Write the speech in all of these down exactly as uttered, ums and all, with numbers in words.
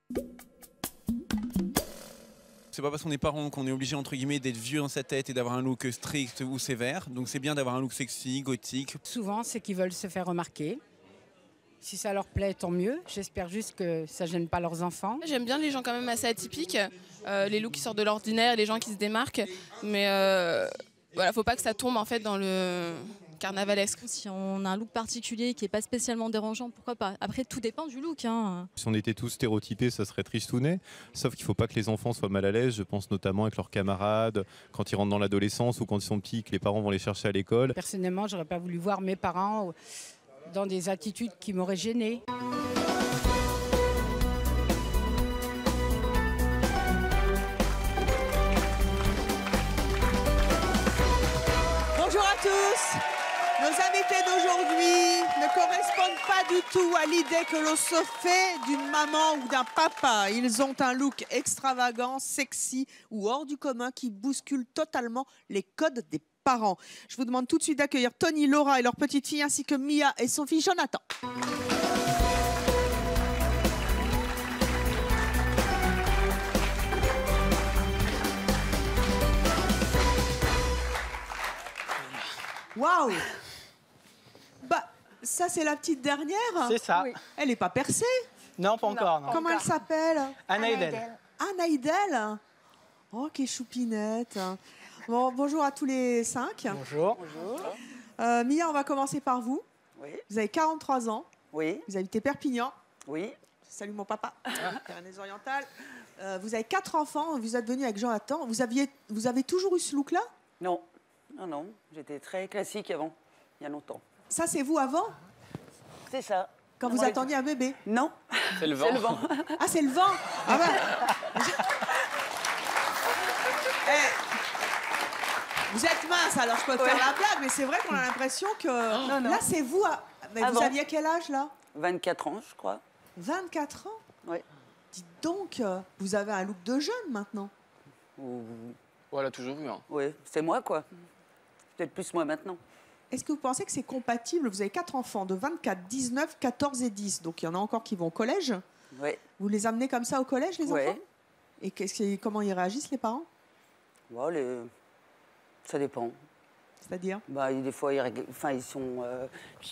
C'est pas parce qu'on est parent qu'on est obligé entre guillemets d'être vieux dans sa tête et d'avoir un look strict ou sévère. Donc c'est bien d'avoir un look sexy, gothique. Souvent, c'est qu'ils veulent se faire remarquer. Si ça leur plaît, tant mieux. J'espère juste que ça ne gêne pas leurs enfants. J'aime bien les gens quand même assez atypiques, euh, les looks qui sortent de l'ordinaire, les gens qui se démarquent. Mais euh, voilà, faut pas que ça tombe en fait dans le carnavalesque. Si on a un look particulier qui n'est pas spécialement dérangeant, pourquoi pas? Après, tout dépend du look. Hein. Si on était tous stéréotypés, ça serait tristounet. Sauf qu'il ne faut pas que les enfants soient mal à l'aise. Je pense notamment avec leurs camarades, quand ils rentrent dans l'adolescence ou quand ils sont petits, que les parents vont les chercher à l'école. Personnellement, j'aurais pas voulu voir mes parents dans des attitudes qui m'auraient gênée. Bonjour à tous. Nos invités d'aujourd'hui ne correspondent pas du tout à l'idée que l'on se fait d'une maman ou d'un papa. Ils ont un look extravagant, sexy ou hors du commun qui bouscule totalement les codes des parents. Je vous demande tout de suite d'accueillir Tony, Laura et leur petite fille ainsi que Mia et son fils Jonathan. Waouh! Bah, ça c'est la petite dernière. C'est ça. Oui. Elle n'est pas percée. Non, pas encore. Non. Comment elle s'appelle? Anna Edel. Anna Edel. Oh, quelle choupinette. Bon, bonjour à tous les cinq. Bonjour. Bonjour. Euh, Mia, on va commencer par vous. Oui. Vous avez quarante-trois ans. Oui. Vous habitez Perpignan. Oui. Salut mon papa. Pyrénées-Orientales. Euh, vous avez quatre enfants. Vous êtes venu avec Jonathan. Vous, aviez, vous avez toujours eu ce look-là? Non. Non, non. J'étais très classique avant, il y a longtemps. Ça, c'est vous avant? C'est ça. Quand vous attendiez un bébé? Non. C'est le vent. C'est le vent. Ah, c'est le vent. Ah ben. Eh, vous êtes mince, alors je peux Ouais. faire la blague, mais c'est vrai qu'on a l'impression que... Non, non. Là, c'est vous. À... Mais vous Avant. aviez quel âge, là? vingt-quatre ans, je crois. vingt-quatre ans? Oui. Dites donc, euh, vous avez un look de jeune, maintenant. Ou... On l'a toujours eu. Hein. Oui, c'est moi, quoi. Peut-être plus moi maintenant. Est-ce que vous pensez que c'est compatible? Vous avez quatre enfants de vingt-quatre, dix-neuf, quatorze et dix. Donc, il y en a encore qui vont au collège. Oui. Vous les amenez comme ça au collège, les Ouais. enfants? Et qu'est-ce que- comment ils réagissent, les parents? Bon, les... Ça dépend. C'est-à-dire? Bah, des fois, ils, règlent- enfin, ils sont... Euh...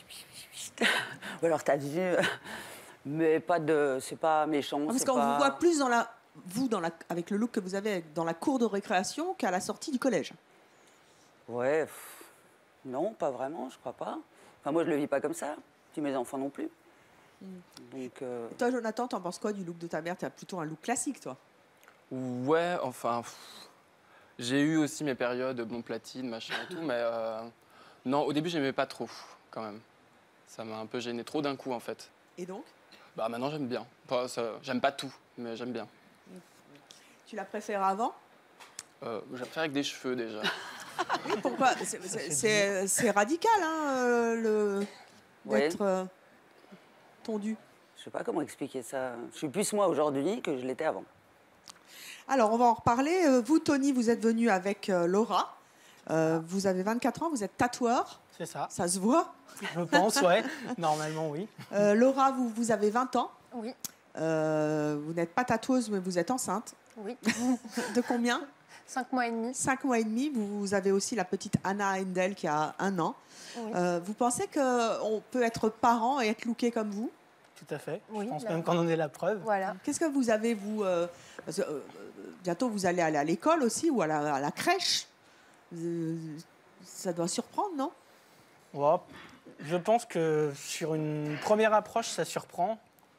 Ou alors, t'as vu... Mais pas de... C'est pas méchant. Ah, parce c'est qu'on pas... vous voit plus dans la, vous, dans la, avec le look que vous avez dans la cour de récréation qu'à la sortie du collège. Ouais, pff, non, pas vraiment, je crois pas. Enfin, moi, je le vis pas comme ça, puis mes enfants non plus. Mm. Donc, euh, Et toi, Jonathan, t'en penses quoi du look de ta mère? Tu as plutôt un look classique, toi. Ouais, enfin, pff, j'ai eu aussi mes périodes, bon, platine, machin et tout, mais euh, non, au début, j'aimais pas trop, quand même. Ça m'a un peu gêné trop d'un coup, en fait. Et donc? Bah, maintenant, j'aime bien. Enfin, ça- j'aime pas tout, mais j'aime bien. Tu la préfères avant? Euh, j'aime faire avec des cheveux, déjà. Oui, pourquoi? C'est- c'est- C'est c'est radical, hein, euh, le Ouais. d'être euh, tondu. je sais pas comment expliquer ça. Je suis plus moi aujourd'hui que je l'étais avant. Alors, on va en reparler. Euh, Vous, Tony, vous êtes venu avec euh, Laura. Euh, vous avez vingt-quatre ans, vous êtes tatoueur. C'est ça. Ça se voit. Je pense, ouais. Normalement, oui. Euh, Laura, vous, vous avez vingt ans. Oui, Euh, vous n'êtes pas tatoueuse, mais vous êtes enceinte. oui. De combien? Cinq mois et demi. Cinq mois et demi. Vous, vous avez aussi la petite Anna Endel qui a un an. Oui. Euh, vous pensez qu'on peut être parent et être looké comme vous? Tout à fait. Oui, je pense là- même qu'on en est la preuve. Voilà. Qu'est-ce que vous avez, vous euh, parce que, euh, bientôt, vous allez aller à l'école aussi ou à la, à la crèche. Euh, ça doit surprendre, non? Ouais, je pense que sur une première approche, ça surprend.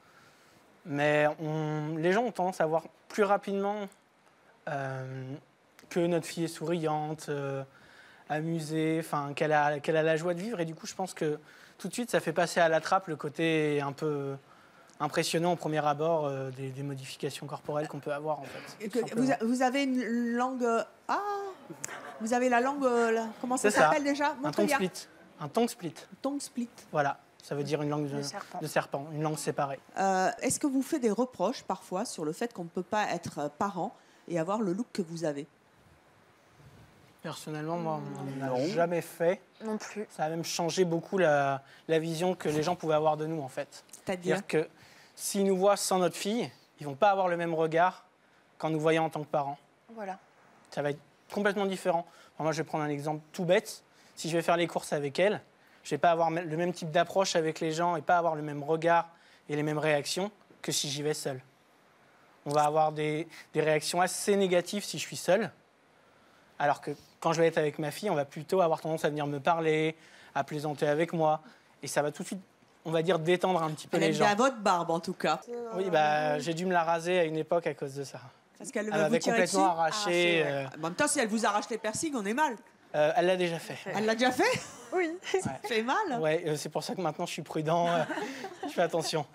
Mais on, les gens ont tendance à voir plus rapidement euh, que notre fille est souriante, euh, amusée, enfin, qu'elle a, qu'elle a la joie de vivre. Et du coup, je pense que tout de suite, ça fait passer à la trappe le côté un peu impressionnant au premier abord euh, des, des modifications corporelles qu'on peut avoir, en fait. Et tout que vous, simplement. a- vous avez une langue... euh, Ah! Vous avez la langue... euh, là, comment ça C'est ça. s'appelle déjà? Un tongue Montrez-y. split. Un tongue split. Tongue split. Voilà, ça veut dire une langue de, De serpent. de serpent, une langue séparée. Euh, Est-ce que vous faites des reproches parfois sur le fait qu'on ne peut pas être euh, parent et avoir le look que vous avez? Personnellement, moi, on n'a Non. jamais fait. Non plus. Ça a même changé beaucoup la, la vision que les gens pouvaient avoir de nous, en fait. C'est-à-dire? C'est-à-dire que s'ils nous voient sans notre fille, ils vont pas avoir le même regard qu'en nous voyant en tant que parents. Voilà. Ça va être complètement différent. Alors moi, je vais prendre un exemple tout bête. Si je vais faire les courses avec elle, je vais pas avoir le même type d'approche avec les gens et pas avoir le même regard et les mêmes réactions que si j'y vais seul. On va avoir des, des réactions assez négatives si je suis seul, alors que quand je vais être avec ma fille, on va plutôt avoir tendance à venir me parler, à plaisanter avec moi, et ça va tout de suite, on va dire, détendre un petit peu Elle les aime gens. bien votre barbe, en tout cas. Oui, bah, j'ai dû me la raser à une époque à cause de ça. Parce qu'elle Elle va vous m'avait tirer complètement dessus arraché. Arraché, ouais. euh, En même temps, si elle vous arrache les piercings, on est mal. euh, elle l'a déjà fait. Elle l'a déjà fait? Oui. Ça fait mal. Ouais, euh, c'est pour ça que maintenant je suis prudent, euh, je fais attention.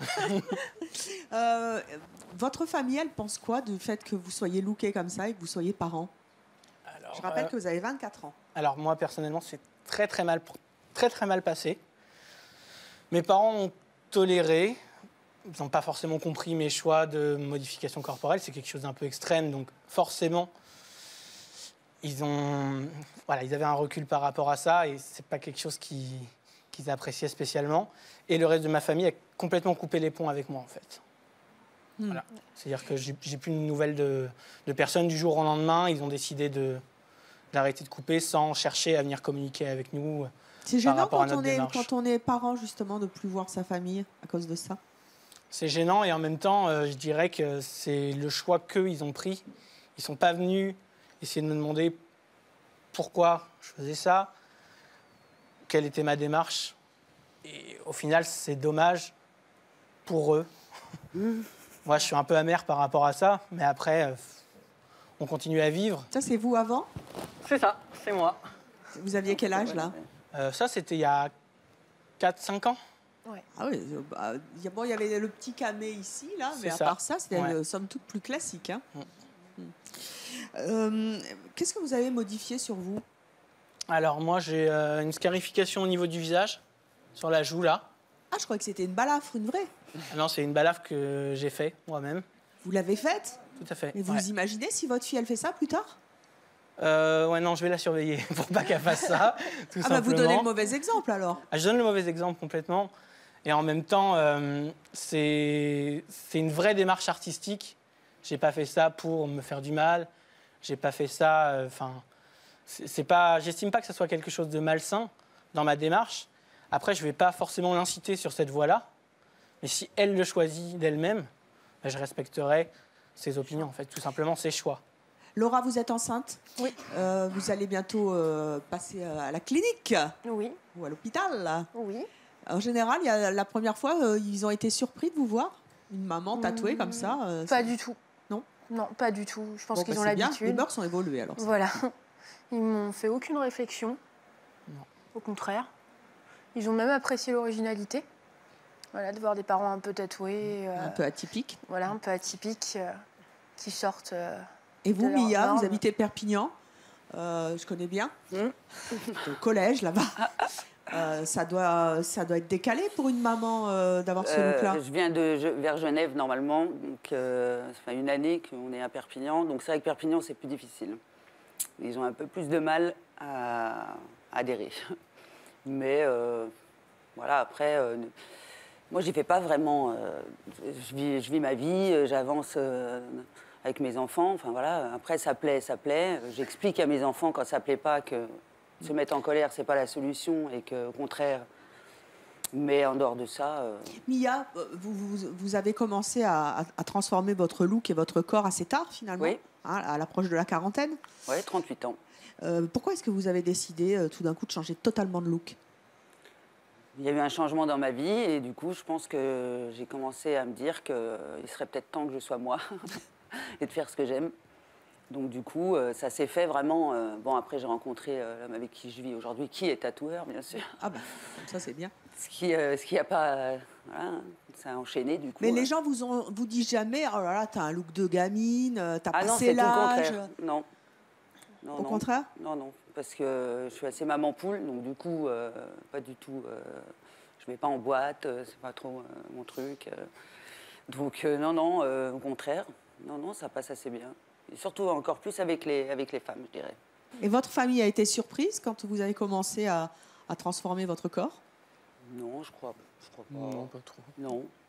Euh, votre famille, elle pense quoi du fait que vous soyez looké comme ça et que vous soyez parents? Alors, Je rappelle euh, que vous avez vingt-quatre ans. alors moi, personnellement, c'est très très mal, très très mal passé. Mes parents ont toléré. Ils n'ont pas forcément compris mes choix de modification corporelle. C'est quelque chose d'un peu extrême, donc forcément, ils ont, voilà, ils avaient un recul par rapport à ça et c'est pas quelque chose qui, qu'ils appréciaient spécialement. Et le reste de ma famille a complètement coupé les ponts avec moi, en fait. Hmm. Voilà. C'est-à-dire que j'ai, j'ai plus de nouvelles de, de personnes du jour au lendemain. Ils ont décidé de, d'arrêter de couper sans chercher à venir communiquer avec nous. C'est par gênant rapport à quand notre on, est, démarche. quand on est parent, justement, de ne plus voir sa famille à cause de ça. C'est gênant et en même temps, euh, je dirais que c'est le choix qu'eux, ils ont pris. Ils ne sont pas venus essayer de me demander pourquoi je faisais ça, quelle était ma démarche. Et au final, c'est dommage pour eux. Moi, je suis un peu amer par rapport à ça, mais après, euh, on continue à vivre. Ça, c'est vous avant? C'est ça, c'est moi. Vous aviez quel âge, là? Euh, ça, c'était il y a quatre cinq ans. Ah oui, euh, bah, il y a- bon, il y avait le petit camé ici, là, mais C'est à ça. part ça, c'était Ouais. euh, somme toute plus classique. Hein. Mm. Mm. Euh, Qu'est-ce que vous avez modifié sur vous? Alors moi, j'ai euh, une scarification au niveau du visage, sur la joue, là. Ah, je croyais que c'était une balafre, une vraie. Ah non, c'est une balafre que j'ai fait moi-même. Vous l'avez faite? Tout à fait. Et vous ouais. imaginez si votre fille, elle fait ça plus tard? Euh, ouais, non, je vais la surveiller pour pas qu'elle fasse ça, tout Ah bah simplement. vous donnez le mauvais exemple, alors. Ah, je donne le mauvais exemple complètement. Et en même temps, euh, c'est c'est une vraie démarche artistique. J'ai pas fait ça pour me faire du mal. J'ai pas fait ça. Enfin, c'est c'est pas. J'estime pas que ça soit quelque chose de malsain dans ma démarche. Après, je vais pas forcément l'inciter sur cette voie-là. Mais si elle le choisit d'elle-même, ben, je respecterai ses opinions, en fait, tout simplement ses choix. Laura, vous êtes enceinte? Oui. Euh, vous allez bientôt euh, passer à la clinique Oui. ou à l'hôpital, là. Oui. En général, il y a, la première fois, euh, ils ont été surpris de vous voir? Une maman tatouée comme ça euh, Pas c'est- du tout. Non. Non, pas du tout. Je pense Bon, qu'ils bah, ont c'est bien, l'habitude. les mœurs sont évoluées, alors. Voilà. Ils m'ont fait aucune réflexion. Non. Au contraire. Ils ont même apprécié l'originalité. Voilà, de voir des parents un peu tatoués. euh, Un peu atypique. Voilà, un peu atypiques, euh, qui sortent. euh, Et vous, de leurs Mia, vous normes. habitez Perpignan. Euh, je connais bien. Hmm. Au collège, là-bas. Euh, ça, doit, ça doit être décalé pour une maman euh, d'avoir ce Euh, look-là. je viens de Je- vers Genève normalement, donc euh, ça fait une année qu'on est à Perpignan, donc c'est vrai que Perpignan c'est plus difficile. Ils ont un peu plus de mal à adhérer. Mais euh, voilà, après, euh, moi j'y fais pas vraiment. euh, je, vis, je vis ma vie, euh, j'avance euh, avec mes enfants. Enfin voilà, après ça plaît, ça plaît. J'explique à mes enfants quand ça plaît pas que se mettre en colère c'est pas la solution et que au contraire. Mais en dehors de ça. euh, Mia, euh, vous, vous, vous avez commencé à, à- à transformer votre look et votre corps assez tard, finalement, Oui. hein, à l'approche de la quarantaine. ouais, trente-huit ans. Euh, pourquoi est-ce que vous avez décidé euh, tout d'un coup de changer totalement de look? Il y a eu un changement dans ma vie et du coup, je pense que j'ai commencé à me dire qu'il serait peut-être temps que je sois moi et de faire ce que j'aime. Donc du coup, euh, ça s'est fait vraiment... euh, bon, après, j'ai rencontré euh, l'homme avec qui je vis aujourd'hui, qui est tatoueur, bien sûr. Ah ben, ça c'est bien. Ce qui euh, ce qui a pas... euh, voilà, ça a enchaîné, du coup. Mais les euh. gens vous ont vous disent jamais, oh là là, t'as un look de gamine, euh, t'as Ah non, passé c'est tout le l'âge. contraire. Non. Non, Au non. contraire? Non, non, parce que je suis assez maman poule, donc du coup, euh, pas du tout. Euh, je ne vais pas en boîte, euh, c'est pas trop euh, mon truc. euh. donc euh, non, non, euh, au contraire, non, non, ça passe assez bien. Et surtout encore plus avec les, avec les femmes, je dirais. Et votre famille a été surprise quand vous avez commencé à, à transformer votre corps? Non, je crois, je crois pas. Non, pas trop. Non.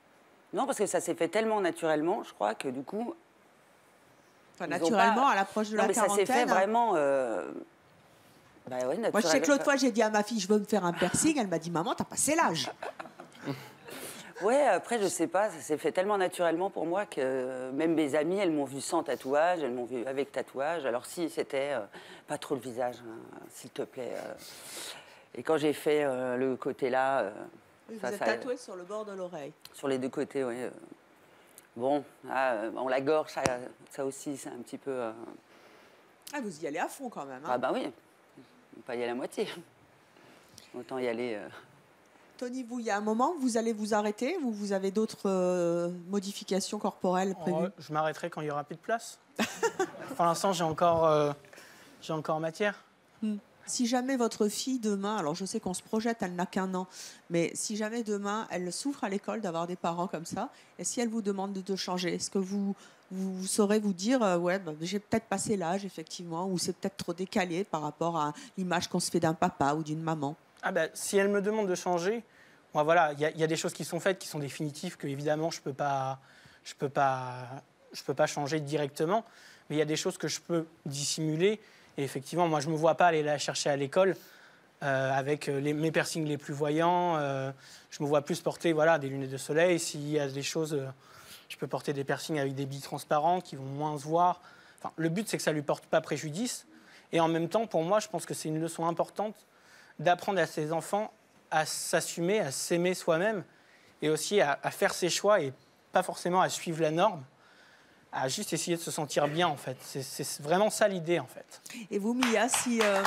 Non, parce que ça s'est fait tellement naturellement, je crois, que du coup... Enfin, naturellement, pas... à l'approche de non, la mais quarantaine. ça s'est fait vraiment... Euh... Bah ouais, naturellement. Moi, je sais que l'autre fois, j'ai dit à ma fille, je veux me faire un piercing. Elle m'a dit, maman, t'as passé l'âge. Ouais, après, je sais pas, ça s'est fait tellement naturellement pour moi que même mes amies, elles m'ont vu sans tatouage, elles m'ont vu avec tatouage. Alors si, c'était euh, pas trop le visage, hein, s'il te plaît. Euh. Et quand j'ai fait euh, le côté là... Euh, oui, ça, vous êtes ça, tatoué sur le bord de l'oreille. Sur les deux côtés, oui. Euh. Bon, ah, euh, on la gorge, ça, ça aussi, c'est un petit peu... Euh... Ah, vous y allez à fond quand même. Hein. Ah bah oui, pas y aller à la moitié. Autant y aller... Euh... Tony, vous, il y a un moment, vous allez vous arrêter ou vous avez d'autres euh, modifications corporelles prévues? Oh, je m'arrêterai quand il n'y aura plus de place. Pour l'instant, j'ai encore, euh, j'ai encore matière. Hmm. Si jamais votre fille, demain, alors je sais qu'on se projette, elle n'a qu'un an, mais si jamais demain, elle souffre à l'école d'avoir des parents comme ça, et si elle vous demande de, de changer, est-ce que vous, vous, vous saurez vous dire, euh, ouais, bah, j'ai peut-être passé l'âge, effectivement, ou c'est peut-être trop décalé par rapport à l'image qu'on se fait d'un papa ou d'une maman? Ah bah, si elle me demande de changer, bon, voilà, il y, y a des choses qui sont faites, qui sont définitives, que évidemment je peux pas, je peux pas, je peux pas changer directement. Mais il y a des choses que je peux dissimuler. Et effectivement, moi, je me vois pas aller la chercher à l'école euh, avec les, mes piercings les plus voyants. Euh, je me vois plus porter, voilà, des lunettes de soleil. S'il y a des choses, euh, je peux porter des piercings avec des billes transparents qui vont moins se voir. Enfin, le but, c'est que ça lui porte pas préjudice. Et en même temps, pour moi, je pense que c'est une leçon importante d'apprendre à ses enfants à s'assumer, à s'aimer soi-même et aussi à, à faire ses choix et pas forcément à suivre la norme, à juste essayer de se sentir bien, en fait. C'est, c'est vraiment ça l'idée, en fait. Et vous, Mia, si, euh...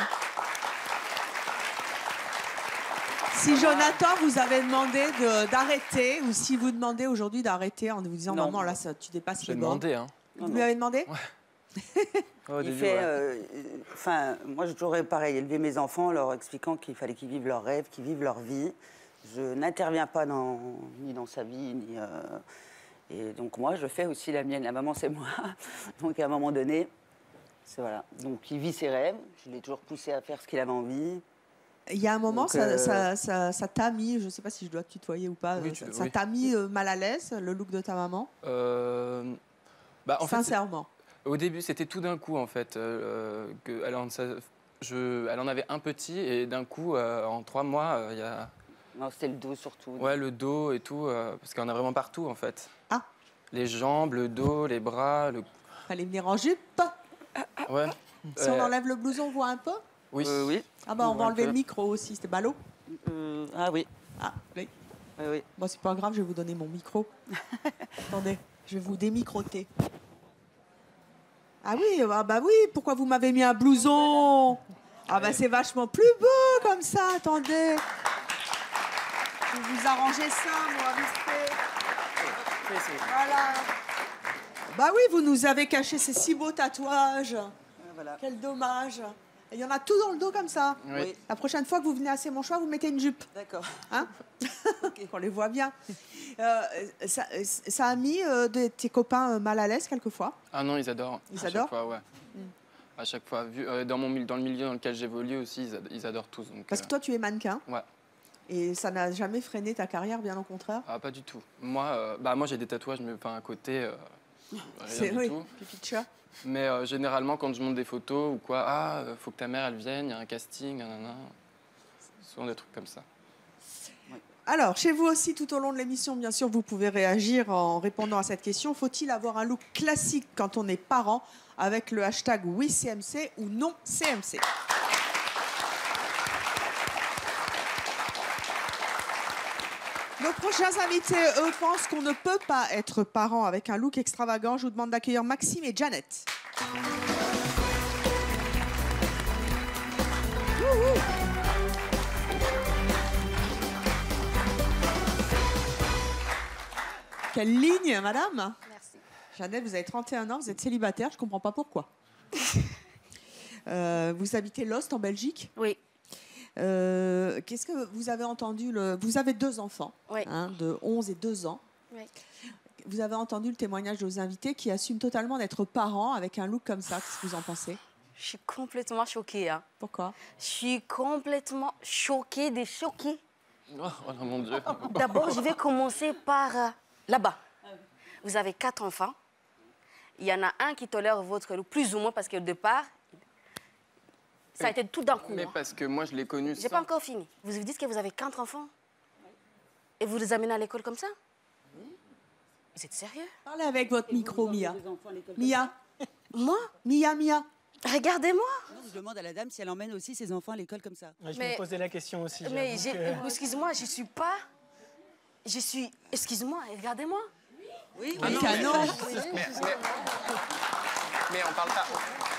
si Jonathan vous avait demandé de, d'arrêter, ou si vous demandez aujourd'hui d'arrêter en vous disant, non, maman, là, ça, tu dépasses les bornes. J'ai demandé, hein. Vous lui avez demandé? Ouais. Oh, il début, fait, enfin, ouais. euh, moi, j'ai toujours pareil, élevé mes enfants, leur expliquant qu'il fallait qu'ils vivent leurs rêves, qu'ils vivent leur vie. Je n'interviens pas dans, ni dans sa vie, ni... Euh, et donc, moi, je fais aussi la mienne. La maman, c'est moi. Donc, à un moment donné, c'est voilà. Donc, il vit ses rêves. Je l'ai toujours poussé à faire ce qu'il avait envie. Il y a un moment, donc, ça, euh... ça, ça, ça t'a mis, je ne sais pas si je dois te tutoyer ou pas, oui, ça, tu, ça oui. t'a mis euh, mal à l'aise, le look de ta maman? euh, bah, en Sincèrement. Fait, au début, c'était tout d'un coup, en fait. Euh, que, elle, en, ça, je, elle en avait un petit, et d'un coup, euh, en trois mois, il euh, y a... Non, c'était le dos surtout. Ouais, le dos et tout, euh, parce qu'on a vraiment partout, en fait. Ah. Les jambes, le dos, les bras, le... Fallait venir en jupe. Ouais. Si euh... on enlève le blouson, on voit un peu? Oui. Euh, oui. Ah bah, on, on va enlever le micro aussi, c'était ballot. Euh, ah oui. Ah, oui. Euh, oui. Bon, c'est pas grave, je vais vous donner mon micro. Attendez, je vais vous démicroter. Ah oui, ah bah oui, pourquoi vous m'avez mis un blouson? Ah bah c'est vachement plus beau comme ça, attendez. Je vais vous arranger ça, moi, vite fait. Voilà. Bah oui, vous nous avez caché ces si beaux tatouages. Voilà. Quel dommage. Il y en a tout dans le dos comme ça. Oui. La prochaine fois que vous venez à C'est mon choix, vous mettez une jupe. D'accord. Hein? Qu'on les voit bien. Euh, ça, ça a mis euh, de, tes copains euh, mal à l'aise quelquefois? Ah non, ils adorent. Ils à adorent chaque fois, ouais. Mm. À chaque fois. Vu, euh, dans, mon, dans le milieu dans lequel j'évolue aussi, ils, ad, ils adorent tous. Donc, Parce que toi, tu es mannequin. Ouais. Et ça n'a jamais freiné ta carrière, bien au contraire? Ah, pas du tout. Moi, euh, bah, moi j'ai des tatouages, mais enfin, à côté, euh, rien du oui, tout. pipi de chat. Mais euh, généralement, quand je monte des photos ou quoi, ah, euh, faut que ta mère, elle vienne, il y a un casting, nanana. Souvent des trucs comme ça. Alors, chez vous aussi, tout au long de l'émission, bien sûr, vous pouvez réagir en répondant à cette question. Faut-il avoir un look classique quand on est parent avec le hashtag oui C M C ou non C M C? Nos prochains invités, eux, pensent qu'on ne peut pas être parent avec un look extravagant. Je vous demande d'accueillir Maxime et Janet. Wouhou. Quelle ligne, madame? Merci. Janet, vous avez trente et un ans, vous êtes célibataire, je ne comprends pas pourquoi. euh, vous habitez Lost, en Belgique? Oui. Euh, qu'est-ce que vous avez entendu le... Vous avez deux enfants, oui. hein, de onze et deux ans. Oui. Vous avez entendu le témoignage de vos invités qui assument totalement d'être parents avec un look comme ça. Qu'est-ce que vous en pensez? Je suis complètement choquée. Hein. Pourquoi? Je suis complètement choquée, des choqués. Oh, oh mon Dieu. D'abord, je vais commencer par... là-bas, vous avez quatre enfants. Il y en a un qui tolère votre look, plus ou moins, parce qu'au départ, ça a été tout d'un coup. Mais hein. parce que moi, je l'ai connu J'ai sans... pas encore fini. Vous vous dites que vous avez quatre enfants et vous les amenez à l'école comme ça? Vous êtes sérieux? Parlez avec votre micro, Mia. Mia. Moi? Mia, Mia. Regardez-moi. Je demande à la dame si elle emmène aussi ses enfants à l'école comme ça. Ouais, je Mais- me posais la question aussi. Mais j'avoue j'ai- que- excuse-moi, je suis pas. Je suis. Excuse-moi, regardez-moi. Oui, Ah oui, non, canon. mais, mais, mais- mais on parle pas...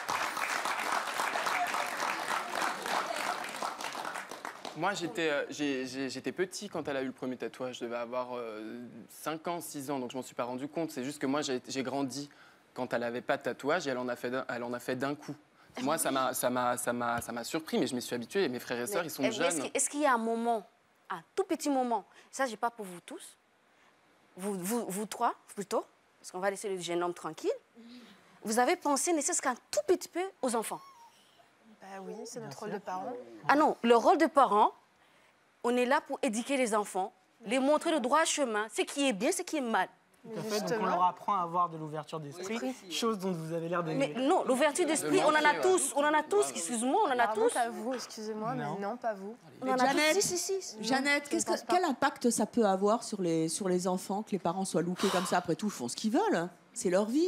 Moi, j'étais euh, j'ai- j'ai- j'étais petit quand elle a eu le premier tatouage. Je devais avoir euh, cinq ans, six ans, donc je m'en suis pas rendu compte. C'est juste que moi, j'ai j'ai grandi quand elle n'avait pas de tatouage et elle en a fait d'un- elle en a fait d'un coup. Moi, ça m'a ça m'a- ça m'a- ça m'a surpris, mais je m'y suis habituée. Et mes frères et sœurs, ils sont Mais Est-ce jeunes. qu'il est-ce qu'il y a un moment, un tout petit moment, ça, j'ai pas pour vous tous, vous, vous, vous trois plutôt, parce qu'on va laisser le jeune homme tranquille, vous avez pensé ne serait-ce qu'un tout petit peu aux enfants? Bah oui, c'est notre rôle de parents. Ah non, le rôle de parent, on est là pour éduquer les enfants, les montrer le droit chemin, ce qui est bien, ce qui est mal. Tout à fait, donc on leur apprend à avoir de l'ouverture d'esprit, chose dont vous avez l'air de... Mais non, l'ouverture d'esprit, on en a tous, on en a tous, excuse-moi, on en a Ah, tous. Pas vous, excusez-moi, mais non, pas vous. On en a Jeannette, tous, si, si, si. Jeannette, je qu'est-ce ne pense que- pas. quel impact ça peut avoir sur les, sur les enfants, que les parents soient lookés comme ça? Après tout, ils font ce qu'ils veulent. C'est leur vie.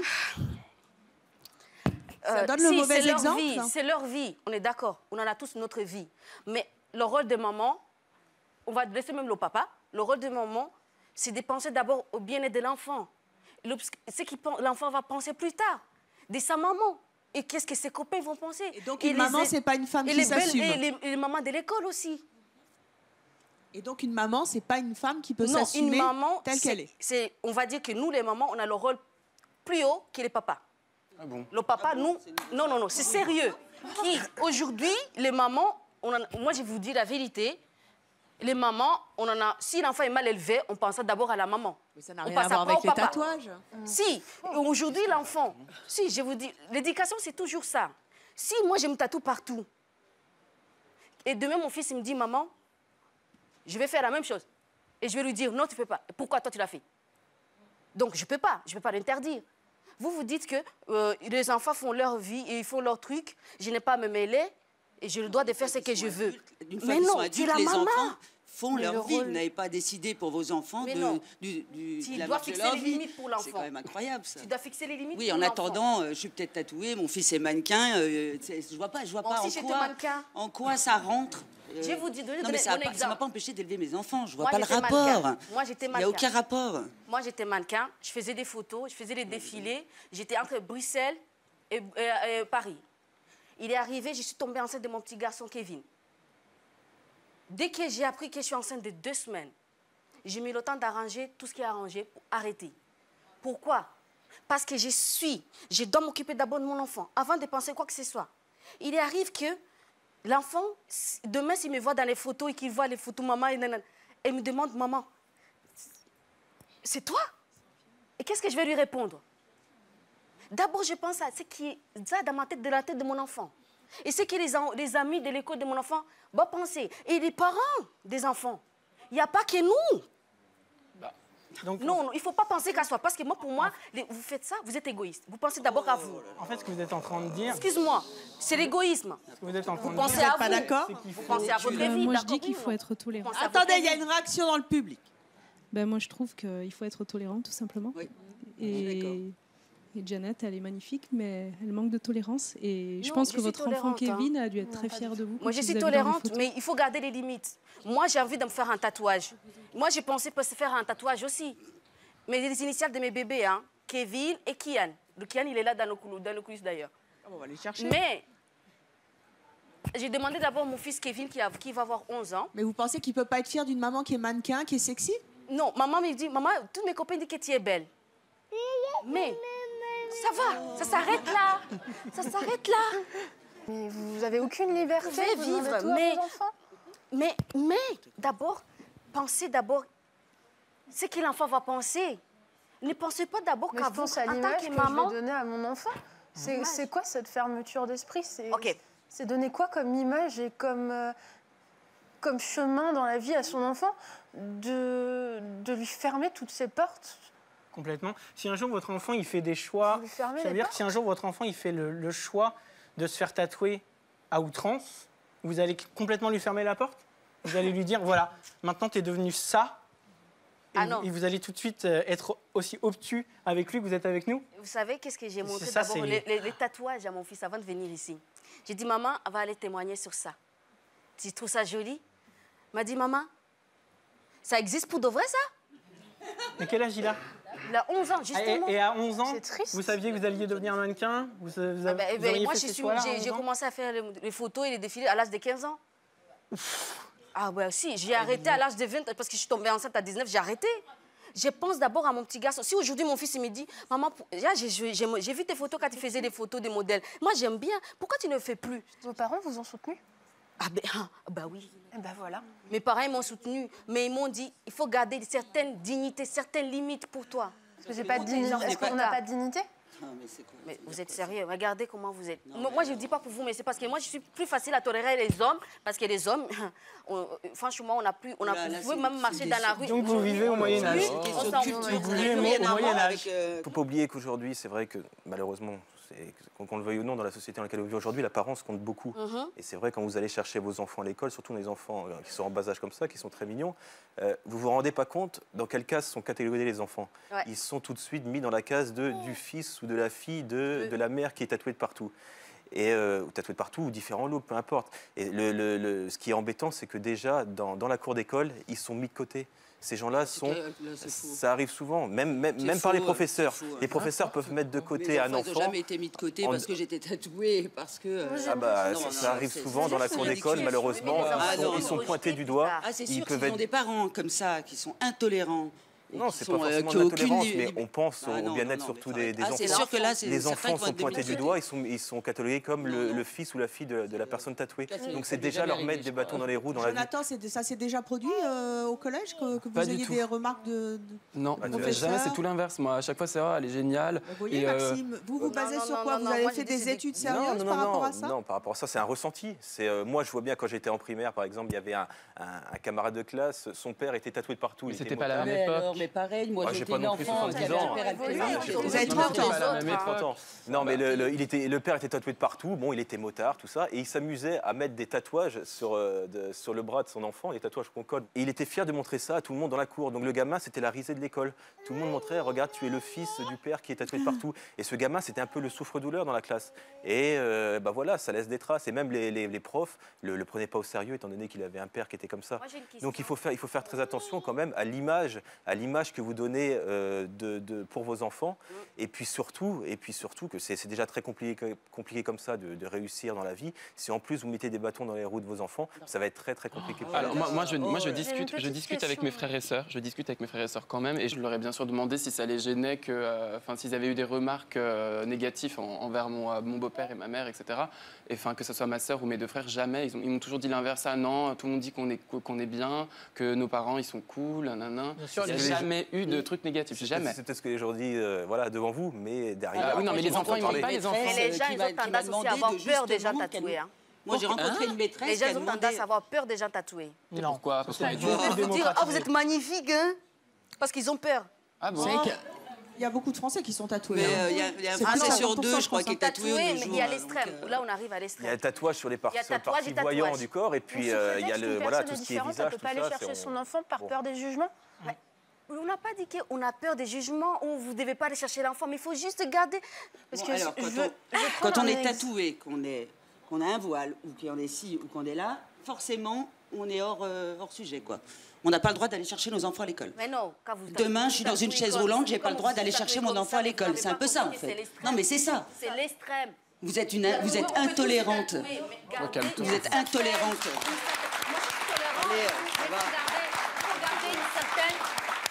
Ça Euh, donne le si, mauvais c'est leur exemple. vie, c'est leur vie, on est d'accord, on en a tous notre vie. Mais le rôle de maman, on va laisser même le papa, le rôle de maman, c'est de penser d'abord au bien-être de l'enfant. Le- Ce que l'enfant va penser plus tard, de sa maman. Et qu'est-ce que ses copains vont penser. Et donc une maman, c'est pas une femme et qui les belles- s'assume. Et les, et les mamans de l'école aussi. Et donc une maman, c'est pas une femme qui peut Non, s'assumer une maman, telle c'est- qu'elle est. c'est- on va dire que nous, les mamans, on a le rôle plus haut que les papas. Ah bon? Le papa, nous, non, non, non, c'est sérieux. Qui, aujourd'hui, les mamans, on en a- moi, je vous dis la vérité, les mamans, on en a, si l'enfant est mal élevé, on pense d'abord à la maman. Mais ça n'a On rien à pense voir après avec au les papa. tatouages. Si, aujourd'hui, l'enfant, si, je vous dis, l'éducation, c'est toujours ça. Si moi, je me tatoue partout, et demain, mon fils, il me dit, maman, je vais faire la même chose. Et je vais lui dire, non, tu ne peux pas. Pourquoi toi, tu l'as fait? Donc, je ne peux pas, je ne peux pas l'interdire. Vous, vous dites que euh, les enfants font leur vie et ils font leur truc, je n'ai pas à me mêler et j'ai le droit de faire ce que je veux. Une fois Mais qu'ils sont non, tu es adultes, la les maman. enfants font Mais leur le vie. rôle- Vous n'avez pas décidé pour vos enfants Mais de, non. du, du, Tu de la dois marche de fixer leur les vie. limites pour l'enfant. C'est quand même incroyable, ça. Tu dois fixer les limites Oui, pour en l'enfant. attendant, euh, je suis peut-être tatouée, mon fils est mannequin. euh, c'est- je vois pas, je vois Moi pas aussi, en j'étais quoi, mannequin. en quoi ça rentre. euh, Je vais vous dire- donner- non, mais donner ça mon ne exemple. m'a pas empêché d'élever mes enfants. Je vois Moi, pas le j'étais rapport. mannequin. Moi, j'étais Il n'y a mannequin. aucun rapport. Moi, j'étais mannequin, je faisais des photos, je faisais des défilés. J'étais entre Bruxelles et, et- et Paris. Il est arrivé, je suis tombée enceinte de mon petit garçon Kevin. Dès que j'ai appris que je suis enceinte de deux semaines, j'ai mis le temps d'arranger tout ce qui est arrangé pour arrêter. Pourquoi? Parce que je suis, je dois m'occuper d'abord de mon enfant avant de penser quoi que ce soit. Il arrive que l'enfant, demain, s'il me voit dans les photos et qu'il voit les photos maman, et nanana, il me demande, maman, c'est toi? Et qu'est-ce que je vais lui répondre? D'abord, je pense à ce qui est ça dans ma tête, de la tête de mon enfant. Et ce que les, les amis de l'école de mon enfant vont penser. Et les parents des enfants. Il n'y a pas que nous. Donc, non, non, il ne faut pas penser qu'à soi. Parce que moi, pour moi, les- vous faites ça, vous êtes égoïste. Vous pensez d'abord à vous. En fait, ce que vous êtes en train de dire... Excuse-moi, c'est l'égoïsme. Ce que vous êtes en train Vous de pensez dire... à vous. d'accord? Vous pensez à votre Euh, vie. moi, je d'accord, dis qu'il oui, faut non. être tolérant. Pensez à Attendez, votre il y a vie. une réaction dans le public. Ben, moi, je trouve qu'il faut être tolérant, tout simplement. Et, et Janet, elle est magnifique, mais elle manque de tolérance. Et je Non, pense je que suis votre enfant tolérante, hein. Kevin a dû être très fier de vous. Moi, quand je il suis vous a vu dans les tolérante, photos. mais il faut garder les limites. Moi, j'ai envie de me faire un tatouage. Moi, j'ai pensé pour se faire un tatouage aussi. Mais les initiales de mes bébés, hein, Kevin et Kian. Le Kian, il est là dans le, cou- dans le coulisses d'ailleurs. On va les chercher. Mais j'ai demandé d'abord à mon fils Kevin, qui, a- qui va avoir onze ans. Mais vous pensez qu'il peut pas être fier d'une maman qui est mannequin, qui est sexy? Non, maman me dit, maman, tous mes copains disent que tu es belle. Mais ça va, ça s'arrête là. Ça s'arrête là. Mais vous avez aucune liberté. Vous pouvez vous demandez vivre, tout à mais, vos enfants. mais, mais d'abord, pensez d'abord ce que l'enfant va penser. Ne pensez pas d'abord Mais qu'à je vous, pense à en tant l'image que que maman. je vais donner à mon enfant. C'est L'image. c'est quoi cette fermeture d'esprit? C'est Ok. c'est donner quoi comme image et comme, euh, comme chemin dans la vie à son enfant de, de lui fermer toutes ses portes? Complètement. Si un jour votre enfant il fait des choix, ça veut dire que si un jour votre enfant il fait le, le choix de se faire tatouer à outrance, vous allez complètement lui fermer la porte? Vous allez lui dire, voilà, maintenant tu es devenu ça, et, ah non. et vous allez tout de suite être aussi obtus avec lui que vous êtes avec nous? Vous savez qu'est-ce que j'ai montré ça, d'abord les, les, les tatouages à mon fils avant de venir ici. J'ai dit, maman, elle va aller témoigner sur ça. Tu trouves ça joli? Elle m'a dit, maman, ça existe pour de vrai, ça? Mais quel âge il a? Il a onze ans, justement. Et, et à onze ans, vous saviez que vous alliez devenir mannequin? Vous, vous, avez, ah ben, vous ben, moi, j'ai commencé à faire les, les photos et les défilés à l'âge de quinze ans. Ouf. Ah ouais, aussi. J'ai arrêté à l'âge de vingt, parce que je suis tombée enceinte à dix-neuf, j'ai arrêté. Je pense d'abord à mon petit garçon. Si aujourd'hui, mon fils il me dit, maman, j'ai vu tes photos quand tu faisais des photos des modèles. Moi, j'aime bien. Pourquoi tu ne le fais plus? Vos parents vous ont soutenu? Ah ben, ah, bah oui. Et ben voilà. Mes parents m'ont soutenu, mais ils m'ont dit, il faut garder certaines dignités, certaines limites pour toi. Parce que j'ai pas de dignité. Est-ce qu'on n'a pas de dignité? Ah, mais, quoi, mais vous êtes sérieux? Regardez comment vous êtes. Non, moi, moi, je ne dis pas pour vous, mais c'est parce que moi, je suis plus facile à tolérer les hommes, parce que les hommes, on, franchement, on a plus, on a là, là, vous pouvez même marcher dans la rue. Donc vous vivez au Moyen Âge. Vous vivez au Moyen Âge. Il ne faut pas oublier qu'aujourd'hui, c'est vrai que malheureusement, qu'on le veuille ou non, dans la société dans laquelle on vit aujourd'hui, l'apparence compte beaucoup. Mm-hmm. Et c'est vrai, quand vous allez chercher vos enfants à l'école, surtout les enfants qui sont en bas âge comme ça, qui sont très mignons, euh, vous ne vous rendez pas compte dans quelle case sont catégorisés les enfants. Ouais. Ils sont tout de suite mis dans la case de, du fils ou de la fille de, de la mère qui est tatouée de partout. Et, euh, ou tatouée de partout, ou différents looks, peu importe. Et le, le, le, ce qui est embêtant, c'est que déjà, dans, dans la cour d'école, ils sont mis de côté. Ces gens-là sont, là, ça arrive souvent, même, même, même par les professeurs. Fou, hein. Les professeurs peuvent mettre de côté un enfant. Ils n'ont jamais été mis de côté en... parce que j'étais tatouée, parce que. Euh... Ah bah, non, ça, ça arrive souvent dans la cour d'école, malheureusement. Ah ils, sont, ils sont pointés du doigt. Ah, c'est sûr qu'ils ont des parents comme ça, qui sont intolérants. Non, c'est pas forcément de l'intolérance, mais on pense ah, au bien-être surtout des, des ah, enfants. Sûr que là, les enfants sont pointés du doigt, ils sont, ils sont catalogués comme le, le fils ou la fille de, de la personne tatouée. Donc c'est déjà leur mettre des bâtons dans les roues dans la vie. Jonathan, ça s'est déjà produit euh, au collège, que, que vous ayez des remarques de, de Non, de jamais, c'est tout l'inverse. Moi, à chaque fois, c'est vrai, elle est géniale. Vous voyez, et Maxime, euh... vous vous basez sur quoi? Vous avez fait des études sérieuses par rapport à ça? Non, par rapport à ça, c'est un ressenti. Moi, je vois bien, quand j'étais en primaire, par exemple, il y avait un camarade de classe, son père était tatoué de partout. C'était pas la même époque. Mais pareil, moi, j'ai pas non plus soixante-dix ans. Vous avez trente ans. Non, mais le, le, il était, le père était tatoué de partout. Bon, il était motard, tout ça. Et il s'amusait à mettre des tatouages sur, euh, de, sur le bras de son enfant, les tatouages qu'on colle. Et il était fier de montrer ça à tout le monde dans la cour. Donc le gamin, c'était la risée de l'école. Tout le monde montrait, regarde, tu es le fils du père qui est tatoué de partout. Et ce gamin, c'était un peu le souffre-douleur dans la classe. Et euh, bah voilà, ça laisse des traces. Et même les, les, les profs le, le prenaient pas au sérieux, étant donné qu'il avait un père qui était comme ça. Donc il faut faire, il faut faire très attention quand même à l'image, à l'image que vous donnez euh, De, de, pour vos enfants, et puis surtout, et puis surtout que c'est déjà très compliqué, compliqué comme ça de, de réussir dans la vie. Si en plus vous mettez des bâtons dans les roues de vos enfants, ça va être très très compliqué. Oh, alors moi, moi, je, moi je discute, je discute avec mes frères et sœurs, je discute avec mes frères et sœurs quand même, et je leur ai bien sûr demandé si ça les gênait, que, enfin euh, s'ils avaient eu des remarques euh, négatives en, envers mon, euh, mon beau-père et ma mère, et cetera. Et enfin que ce soit ma sœur ou mes deux frères, jamais. Ils m'ont toujours dit l'inverse. Ah non, tout le monde dit qu'on est qu'on est bien, que nos parents ils sont cool, nanana. Il n'y a jamais eu de trucs négatifs. Jamais. C'est peut-être ce que les gens disent euh, voilà, devant vous, mais derrière... Ah, oui, non, mais les enfants, ils n'ont pas les enfants. Mais les gens, ils ont tendance aussi à avoir peur des gens tatoués. Hein. Moi, j'ai rencontré une maîtresse... Les gens ont tendance à avoir peur des gens tatoués. Non. Pourquoi? Parce que vous dire, oh, vous êtes magnifique, hein? Parce qu'ils ont peur. Ah bon? Il y a beaucoup de Français qui sont tatoués. Il hein. y, y, y a un Français sur deux, je crois, qui est tatoué. Mais il y a l'extrême. Euh... Là, on arrive à l'extrême. Il y a le tatouage sur les par parties voyantes du corps, et puis euh, il y a le, voilà, tout ce qui est visage. On ne peut pas aller chercher son enfant par peur des jugements. On n'a pas dit qu'on a peur des jugements ou vous ne devez pas aller chercher l'enfant, mais il faut juste garder. Parce bon, que alors, je, quand je, on, je quand on est tatoué, qu'on qu'on a un voile, ou qu'on est ci, ou qu'on est là, forcément, on est hors, euh, hors sujet, quoi. On n'a pas le droit d'aller chercher nos enfants à l'école. Mais non, quand vous demain, je suis dans une chaise roulante, j'ai pas le droit d'aller chercher mon enfant à l'école. C'est un peu ça, en fait. Non, mais c'est ça. C'est l'extrême. Vous êtes une, vous êtes intolérante. Vous êtes intolérante. Allez, ça va. Regardez une certaine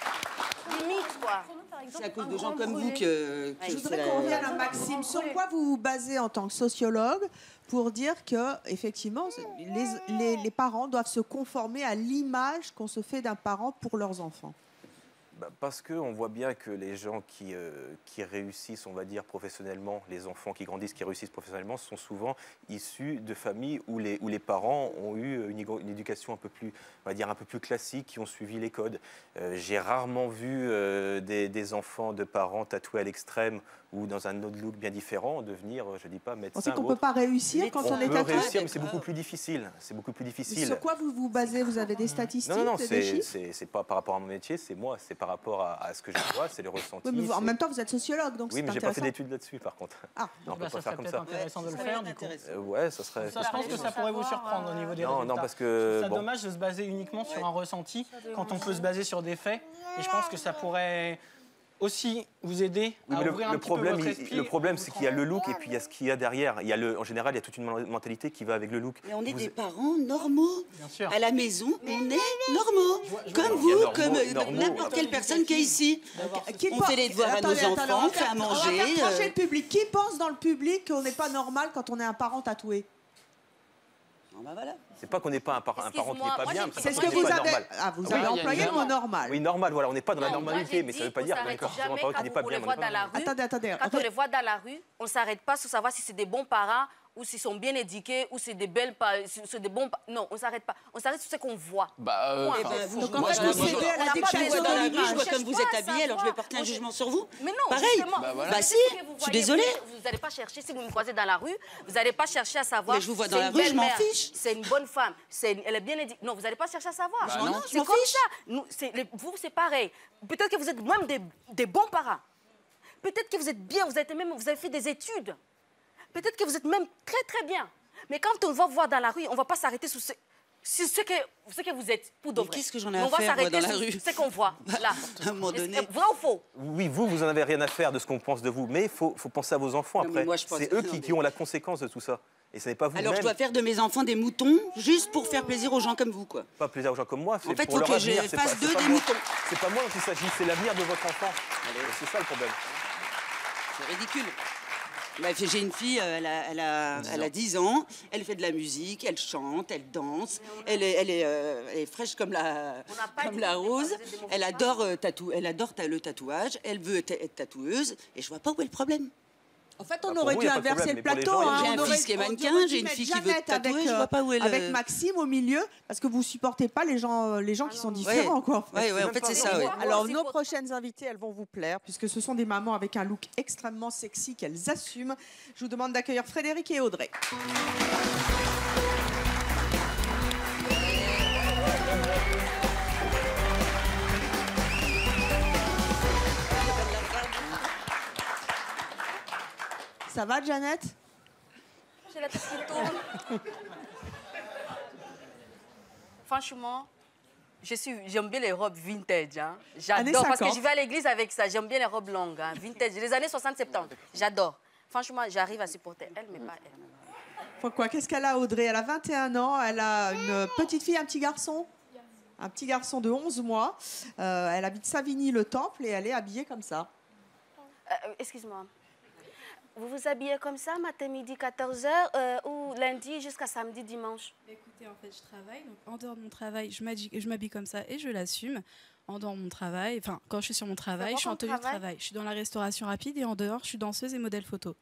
limite, quoi. C'est à cause de gens comme vous que... que je voudrais qu'on revienne à Maxime. Sur quoi vous vous basez en tant que sociologue pour dire que, effectivement, les, les, les parents doivent se conformer à l'image qu'on se fait d'un parent pour leurs enfants? Bah, parce qu'on voit bien que les gens qui, euh, qui réussissent, on va dire, professionnellement, les enfants qui grandissent, qui réussissent professionnellement, sont souvent issus de familles où les, où les parents ont eu une, une éducation un peu plus, on va dire, un peu plus classique, qui ont suivi les codes. Euh, j'ai rarement vu euh, des, des enfants de parents tatoués à l'extrême ou dans un autre look bien différent devenir, je ne dis pas, médecin. On sait qu'on ou ne peut autre. pas réussir quand on, On est peut tatoué. réussir, mais c'est beaucoup plus difficile. C'est beaucoup plus difficile. Sur quoi vous vous basez? Vous avez des statistiques, Non, non, non, des c'est chiffres? c'est- c'est pas par rapport à mon métier, c'est moi, c'est par rapport à, à ce que je vois, c'est le ressenti. Oui, mais vous- en c'est- même temps, vous êtes sociologue, donc Oui, c'est mais j'ai pas fait intéressant. d'études là-dessus, par contre. Ah, non, on bah, peut ça pas serait faire comme peut-être ça. intéressant de le faire, du coup. Euh, ouais, ça serait. Ça, je pense que ça pourrait vous surprendre au niveau des Non, résultats. non, parce que, C'est bon. dommage de se baser uniquement sur un ressenti quand on peut se baser sur des faits. Et je pense que ça pourrait aussi vous aider Oui, à mais le, ouvrir le un petit problème, peu votre il- esprit. le problème, c'est qu'il y a le look et puis il y a ce qu'il y a derrière. Il y a le, en général, il y a toute une mentalité qui va avec le look. Mais on est Vous- des parents normaux. Bien sûr. À la maison, on est normaux. Comme Il y a vous, normaux, comme euh, normaux. n'importe quelle personne qui est ici. Qui On pense- fait les devoirs à nos Attendez, attendez, enfants, on on va fait à faire- On va manger. faire trancher euh, le public. Qui pense dans le public qu'on n'est pas normal quand on est un parent tatoué? bon, bah voilà. C'est pas qu'on n'est pas un, par- un parent qui n'est Excuse-moi, pas moi, bien. j'ai- mais C'est pas ce qu'on que n'est vous pas avez. normal. Ah, vous Oui, avez il y a employé le une- mot normal. Oui, normal, voilà, on n'est pas dans la Non, moi, normalité, j'ai mais ça dit ne veut pas qu'on dire s'arrête qu'on est jamais un parent qui quand n'est vous pas les bien. on voit n'est pas dans la normal. rue. Attendez, attendez. Quand on les voit dans la rue, on ne s'arrête pas pour savoir si c'est des bons parents ou s'ils sont bien éduqués ou c'est des belles pa- si c'est des bons pa- non, on ne s'arrête pas. On s'arrête sur ce qu'on voit. Bah, euh, Point. enfin, Eh ben, vous- Donc en moi, fait, je- vous moi, cédez je- à on la n'a pas Je dictation vois dans la rue, de je vois l'image. comme vous êtes habillés, alors je vais porter un Moi, je- jugement sur vous. Mais non, Pareil. justement, Bah, voilà. Bah peut-être si, que vous je suis voyez- désolée. Vous n'allez pas chercher, si vous me croisez dans la rue, vous n'allez pas chercher à savoir. Mais je vous vois si dans c'est la une rue, je belle m'en mère, fiche. C'est une bonne femme, c'est une- elle est bien éduquée. Non, vous n'allez pas chercher à savoir. Bah non, je C'est m'en comme fiche. ça. Nous, c'est les- vous, c'est pareil. Peut-être que vous êtes même des, des bons parents. Peut-être que vous êtes bien, vous, êtes même, vous avez fait des études. Peut-être que vous êtes même très, très bien. Mais quand on va voir dans la rue, on ne va pas s'arrêter sur ce, sur ce, que, ce que vous êtes, pour de Mais vrai. qu'est-ce que j'en ai Mais à on va faire, moi, s'arrêter dans la sur rue ce qu'on voit, là. À un moment Est-ce- donné. Vrai ou faux? Oui, vous, vous n'en avez rien à faire de ce qu'on pense de vous, mais il faut, faut penser à vos enfants Non, mais après. moi, je pense- C'est eux non, qui, mais- qui ont la conséquence de tout ça. Et ce n'est pas vous-même. Alors je dois faire de mes enfants des moutons juste pour faire plaisir aux gens comme vous, quoi. Pas plaisir aux gens comme moi. En c'est fait, pour faut leur que je avenir, c'est fasse pas- d'eux c'est pas des moi. moutons. C'est pas moi dont il s'agit, c'est l'avenir de votre enfant. C'est ça le problème. C'est ridicule. Bah, j'ai une fille, euh, elle a, elle, a, elle a dix ans, elle fait de la musique, elle chante, elle danse, elle est, elle est, euh, elle est fraîche comme la, comme la rose, elle adore, euh, tatou, elle adore ta- le tatouage, elle veut être, être tatoueuse, et je vois pas où est le problème. En fait, Bah, on pour aurait vous, dû y a pas de inverser problème, le mais pour les plateau. gens, hein. j'ai un On aurait- fils qui est on mannequin, aurait dû j'ai une mettre fille qui veut Jeannette tatouer, avec, je euh, vois pas où est le- avec Maxime au milieu, parce que vous supportez pas les gens, les gens qui sont différents, quoi. en fait. Ouais, ouais, en fait, c'est ça, ouais. Alors, nos prochaines invitées, elles vont vous plaire, puisque ce sont des mamans avec un look extrêmement sexy qu'elles assument. Je vous demande d'accueillir Frédéric et Audrey. Ça va, Jeannette? J'ai la tête qui tourne. Franchement, je suis, j'aime bien les robes vintage. Hein. Années J'adore parce que cinquante. je vais à l'église avec ça. J'aime bien les robes longues, hein, vintage. Les années soixante soixante-dix. J'adore. Franchement, j'arrive à supporter elle, mais pas elle. Pourquoi? Qu'est-ce qu'elle a, Audrey? Elle a vingt et un ans, elle a une petite fille, un petit garçon? Un petit garçon de onze mois. Euh, elle habite Savigny-le-Temple et elle est habillée comme ça. Euh, Excuse-moi. Vous vous habillez comme ça, matin, midi, quatorze heures, euh, ou lundi jusqu'à samedi, dimanche? Écoutez, en fait, je travaille. Donc, en dehors de mon travail, je m'habille, je m'habille comme ça et je l'assume. En dehors de mon travail, enfin, quand je suis sur mon travail, quoi je suis en comme tenue de travail travail. Je suis dans la restauration rapide et en dehors, je suis danseuse et modèle photo.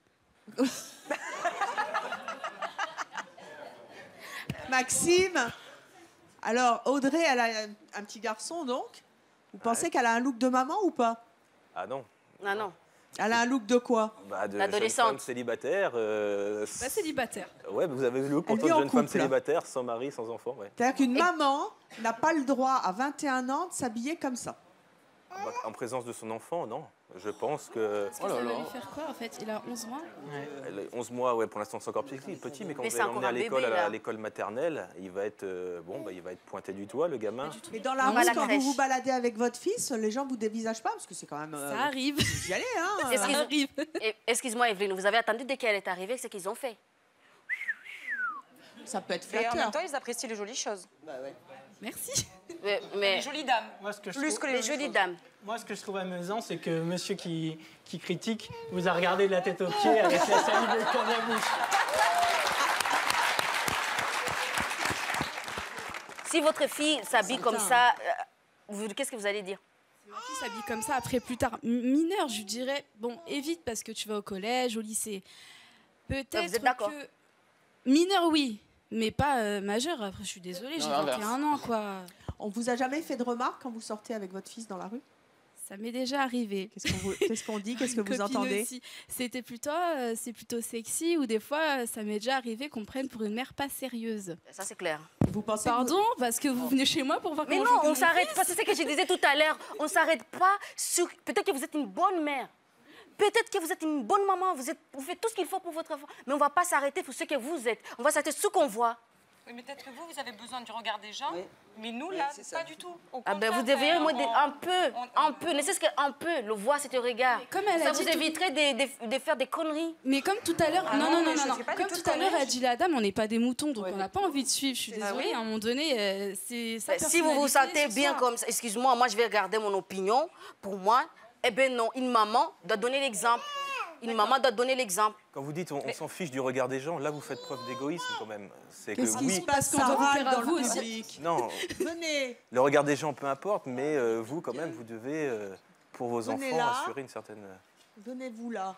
Maxime, alors Audrey, elle a un, un petit garçon donc. Vous pensez qu'elle a un look de maman ou pas? Ah non. Non, non. Elle a un look de quoi? Bah, de jeune L'adolescente. femme célibataire. euh, Pas célibataire. Ouais, vous avez le look Elle pourtant vit de en jeune femme couple. célibataire, sans mari, sans enfant. Ouais. C'est-à-dire qu'une maman n'a pas le droit à vingt et un ans de s'habiller comme ça. Bah, en présence de son enfant, non. Je pense que. Parce que ça va lui faire quoi, en fait? Il a onze mois. Elle a onze mois, ouais, pour l'instant c'est encore petit, petit, mais quand Mais vous c'est allez encore l'emmener à un l'école, bébé, à la- là. à l'école maternelle, il va être euh, bon, bah, il va être pointé du doigt, le gamin. Et dans la On va à rue, la quand vous crèche. vous baladez avec votre fils, les gens vous dévisagent pas parce que c'est quand même. euh, Ça arrive. Vous y allez, hein. Est-ce qu'ils euh. ont- Eh, Excuse-moi, Evelyne, vous avez attendu dès qu'elle est arrivée, ce qu'ils ont fait. Ça peut être Et en même flatteur. temps, ils apprécient les jolies choses. Bah ouais. Merci. Mais, mais- Les jolies dames. Moi, ce que je Plus trouve- que les les jolies dames. Moi, ce que je trouve amusant, c'est que monsieur qui, qui critique vous a regardé de la tête aux pieds avec la salive au coin de la bouche. Si votre fille s'habille comme ça, euh, vous- qu'est-ce que vous allez dire? Qui s'habille comme ça après plus tard, M- mineur, je dirais, bon, évite parce que tu vas au collège, au lycée. Peut-être Vous êtes d'accord? que mineur, oui, mais pas euh, majeur. Après, je suis désolée, j'ai Non, vingt et un ans, quoi. On vous a jamais fait de remarques quand vous sortez avec votre fils dans la rue? Ça m'est déjà arrivé. Qu'est-ce qu'on vous- qu'est-ce qu'on dit? Qu'est-ce que Une vous copine entendez? aussi. C'était plutôt, euh, c'est plutôt sexy, ou des fois, euh, ça m'est déjà arrivé qu'on me prenne pour une mère pas sérieuse. Ça, c'est clair. Vous pensez Pardon, parce que vous venez chez moi pour voir Mais comment non, je on mon s'arrête fils. pas. C'est ce que je disais tout à l'heure. On s'arrête pas sur. Peut-être que vous êtes une bonne mère. Peut-être que vous êtes une bonne maman. Vous, êtes... vous faites tout ce qu'il faut pour votre enfant. Mais on va pas s'arrêter pour ce que vous êtes. On va s'arrêter sur ce qu'on voit. Oui, mais peut-être que vous, vous avez besoin du regard des gens, mais nous, là, pas du tout. Au Ah ben, vous contraire, devriez on- moi, un peu, un peu, ne serait-ce qu'un peu, le voir, cet regard. comme elle Ça a vous dit tout- éviterait de, de- de faire des conneries. Mais comme tout à l'heure, Ah non, non, non, mais non, je non, non. fais pas du Comme tout tout de à l'heure conneries. a dit la dame, on n'est pas des moutons, donc on n'a pas envie de suivre. Je suis Ah désolée, oui. à un moment donné, euh, c'est sa Ben, si vous vous personnalité sentez ce bien soir. comme ça, excuse-moi, moi je vais regarder mon opinion. Pour moi, eh ben non, une maman doit donner l'exemple. Une maman doit donner l'exemple. Quand vous dites on, on s'en fiche du regard des gens, là vous faites preuve d'égoïsme quand même. C'est que Qu'est-ce qui oui, se passe? qu'on doit Ça vous râle plaire à dans vous le aussi. public. non, Venez. le regard des gens peu importe, mais euh, vous quand même vous devez euh, pour vos Venez enfants là. assurer une certaine. Venez-vous là.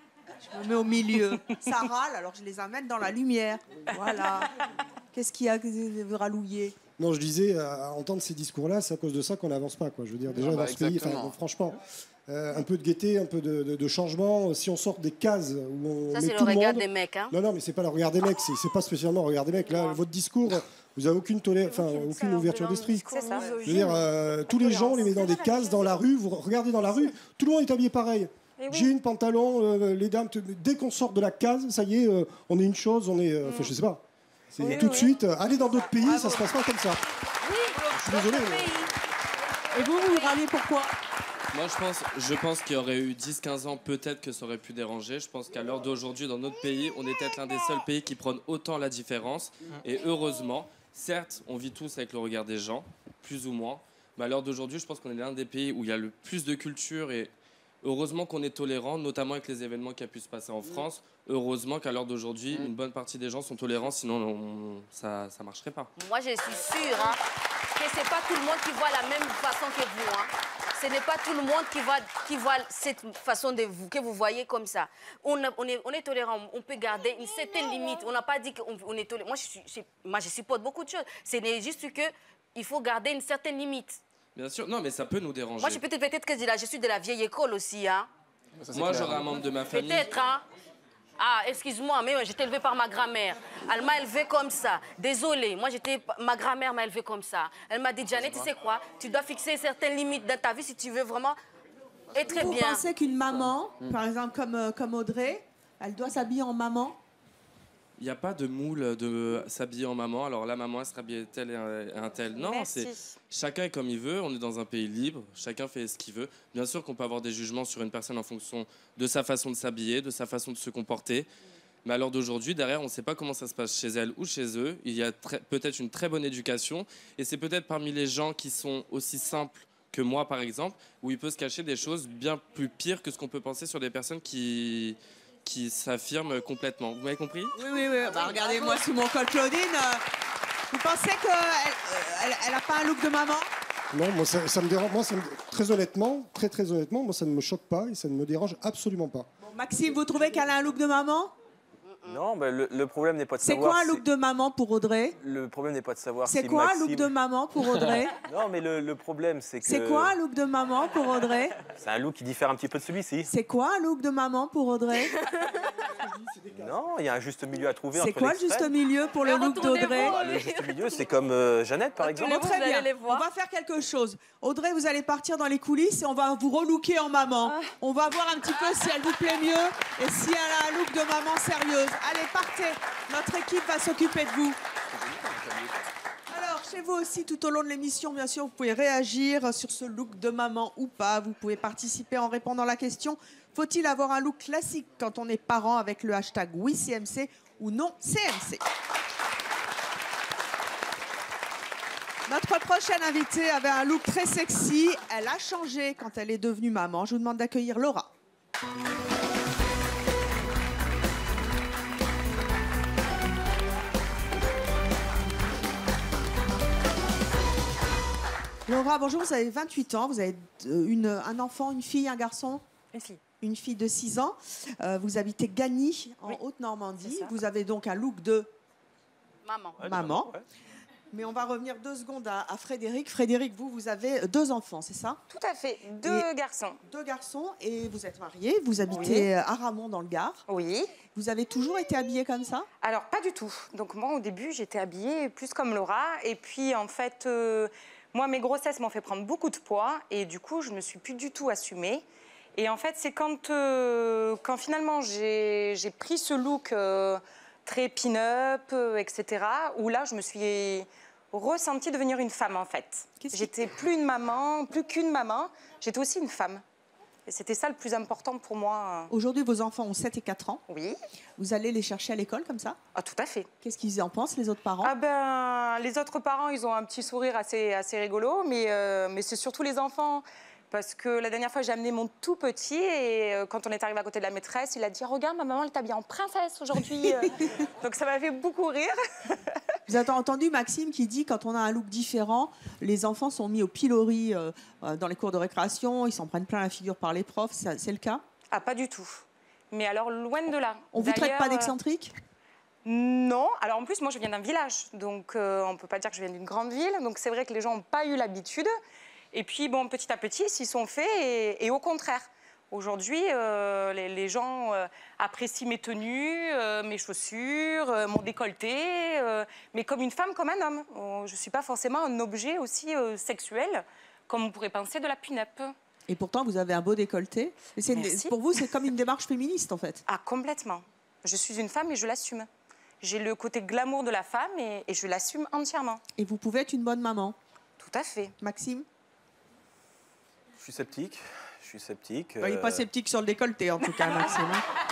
Je me mets au milieu. Ça râle, alors je les amène dans la lumière. Voilà. Qu'est-ce qu'il y a que vous rallouillez? Non, je disais, à entendre ces discours-là, c'est à cause de ça qu'on n'avance pas, quoi. Je veux dire, déjà Ah bah, dans ce pays, enfin, exactement. bon, franchement, euh, un peu de gaieté, un peu de, de- de changement. Si on sort des cases où on Ça, met c'est le tout le regard monde- des mecs. Hein. Non, non, mais c'est pas le regard des mecs, c'est c'est pas spécialement le regard des mecs. Là, votre discours, vous avez aucune tolé- enfin, aucune ouverture d'esprit. C'est ça. Je veux dire, euh, tous les gens, on les met dans des cases, dans la rue. Vous regardez dans la rue, tout le monde est habillé pareil. Jean, pantalon, euh, les dames. te- Dès qu'on sort de la case, ça y est, euh, on est une chose, on est. euh, Enfin, je sais pas. C'est Oui, tout de oui. suite. euh, allez dans d'autres pays, ça se passe pas comme ça. Je suis désolé. mais- Et vous, vous râlez pourquoi? Moi, je pense, je pense qu'il y aurait eu dix quinze ans, peut-être que ça aurait pu déranger. Je pense qu'à l'heure d'aujourd'hui, dans notre pays, on est peut-être l'un des seuls pays qui prône autant la différence. Et heureusement, certes, on vit tous avec le regard des gens, plus ou moins. Mais à l'heure d'aujourd'hui, je pense qu'on est l'un des pays où il y a le plus de culture et heureusement qu'on est tolérant, notamment avec les événements qui a pu se passer en France. Heureusement qu'à l'heure d'aujourd'hui, une bonne partie des gens sont tolérants, sinon on- ça ne marcherait pas. Moi, je suis sûre hein, que ce n'est pas tout le monde qui voit la même façon que vous. Hein. Ce n'est pas tout le monde qui voit, qui voit cette façon de vous, que vous voyez comme ça. On, a- on est, on est tolérant, on peut garder une certaine limite. On n'a pas dit qu'on on est tolérant. Moi, je, suis- je- moi, je supporte beaucoup de choses. C'est juste qu'il faut garder une certaine limite. Bien sûr, non, mais ça peut nous déranger. Moi, je peut-être peut-être que je, là, je suis de la vieille école aussi. Hein. Moi, j'aurais un membre de ma famille. Peut-être, hein. Ah, excuse-moi, mais j'étais élevée par ma grand-mère. Elle m'a élevée comme ça. Désolée, moi, j'étais, ma grand-mère m'a élevée comme ça. Elle m'a dit, Janet, tu sais quoi? Tu dois fixer certaines limites dans ta vie si tu veux vraiment être Vous bien. pensez qu'une maman, par exemple comme, euh, comme Audrey, elle doit s'habiller en maman? Il n'y a pas de moule de s'habiller en maman. Alors la maman, elle sera habillée tel et un, et un tel. Non, Merci. c'est chacun est comme il veut. On est dans un pays libre. Chacun fait ce qu'il veut. Bien sûr qu'on peut avoir des jugements sur une personne en fonction de sa façon de s'habiller, de sa façon de se comporter. Mais à l'heure d'aujourd'hui, derrière, on ne sait pas comment ça se passe chez elle ou chez eux. Il y a très- peut-être une très bonne éducation. Et c'est peut-être parmi les gens qui sont aussi simples que moi, par exemple, où il peut se cacher des choses bien plus pires que ce qu'on peut penser sur des personnes qui, qui s'affirment complètement. Vous m'avez compris? Oui, oui, oui. Bah, regardez-moi sous mon col Claudine. euh, Vous pensez qu'elle n'a pas un look de maman? Non, moi ça, ça me dérange. Moi, ça me- très honnêtement, très très honnêtement, moi ça ne me choque pas et ça ne me dérange absolument pas. Maxime, vous trouvez qu'elle a un look de maman? Non, mais le, le problème n'est pas de C'est savoir. quoi un si- look de maman pour Audrey? Le problème n'est pas de savoir si C'est quoi un Maxime- look de maman pour Audrey? Non, mais le, le problème, c'est que. C'est quoi un look de maman pour Audrey? C'est un look qui diffère un petit peu de celui-ci. C'est quoi un look de maman pour Audrey? Non, il y a un juste milieu à trouver. C'est entre quoi le juste l'extrême. milieu pour le look d'Audrey? Ah, le juste milieu, c'est comme euh, Jeannette, par exemple. Bon, très bien. On va faire quelque chose. Audrey, vous allez partir dans les coulisses et on va vous relooker en maman. On va voir un petit peu si elle vous plaît mieux et si elle a un look de maman sérieuse. Allez, partez. Notre équipe va s'occuper de vous. Alors, chez vous aussi, tout au long de l'émission, bien sûr, vous pouvez réagir sur ce look de maman ou pas. Vous pouvez participer en répondant à la question. Faut-il avoir un look classique quand on est parent avec le hashtag oui C M C ou non C M C? Notre prochaine invitée avait un look très sexy. Elle a changé quand elle est devenue maman. Je vous demande d'accueillir Laura. Laura, bonjour, vous avez vingt-huit ans, vous avez une, un enfant, une fille, un garçon? Une fille. Une fille de six ans. Euh, vous habitez Gagny, en Oui. Haute-Normandie. C'est ça. Vous avez donc un look de Maman. maman. Mais on va revenir deux secondes à, à Frédéric. Frédéric, vous, vous avez deux enfants, c'est ça? Tout à fait, deux Et- garçons. Deux garçons, et vous êtes mariés, vous habitez Oui. à Ramon dans le Gard. Oui. Vous avez toujours été habillée comme ça? Alors, pas du tout. Donc, moi, au début, j'étais habillée plus comme Laura. Et puis, en fait, euh, moi, mes grossesses m'ont fait prendre beaucoup de poids. Et du coup, je me suis plus du tout assumée. Et en fait, c'est quand, euh, quand finalement, j'ai j'ai pris ce look euh, très pin-up, euh, et cetera, où là, je me suis ressentie devenir une femme, en fait. J'étais plus une maman, plus qu'une maman. J'étais aussi une femme. Et c'était ça le plus important pour moi. Aujourd'hui, vos enfants ont sept et quatre ans. Oui. Vous allez les chercher à l'école comme ça? Ah, tout à fait. Qu'est-ce qu'ils en pensent, les autres parents? Ah ben, les autres parents, ils ont un petit sourire assez, assez rigolo, mais, euh, mais c'est surtout les enfants. Parce que la dernière fois, j'ai amené mon tout petit et euh, quand on est arrivé à côté de la maîtresse, il a dit « Regarde, ma maman, elle t'habille en princesse aujourd'hui. » Donc ça m'a fait beaucoup rire. Vous avez entendu Maxime qui dit quand on a un look différent, les enfants sont mis au pilori euh, euh, dans les cours de récréation, ils s'en prennent plein la figure par les profs, ça- c'est le cas? Ah, pas du tout. Mais alors, loin de là. On vous traite pas D'ailleurs, d'excentrique? Non. Alors en plus, moi, je viens d'un village. Donc euh, on ne peut pas dire que je viens d'une grande ville. Donc c'est vrai que les gens n'ont pas eu l'habitude. Et puis, bon, petit à petit, ils s'y sont faits. Et, et au contraire, aujourd'hui, euh, les, les gens euh, apprécient mes tenues, euh, mes chaussures, euh, mon décolleté. euh, mais comme une femme, comme un homme. Euh, je ne suis pas forcément un objet aussi euh, sexuel, comme on pourrait penser de la pin-up. Et pourtant, vous avez un beau décolleté. Et c'est une- Merci. pour vous, c'est comme une démarche féministe, en fait. Ah, complètement. Je suis une femme et je l'assume. J'ai le côté glamour de la femme et, et je l'assume entièrement. Et vous pouvez être une bonne maman. Tout à fait. Maxime? Je suis sceptique. Je suis sceptique. Il n'est pas euh, sceptique sur le décolleté, en tout cas, Maxime.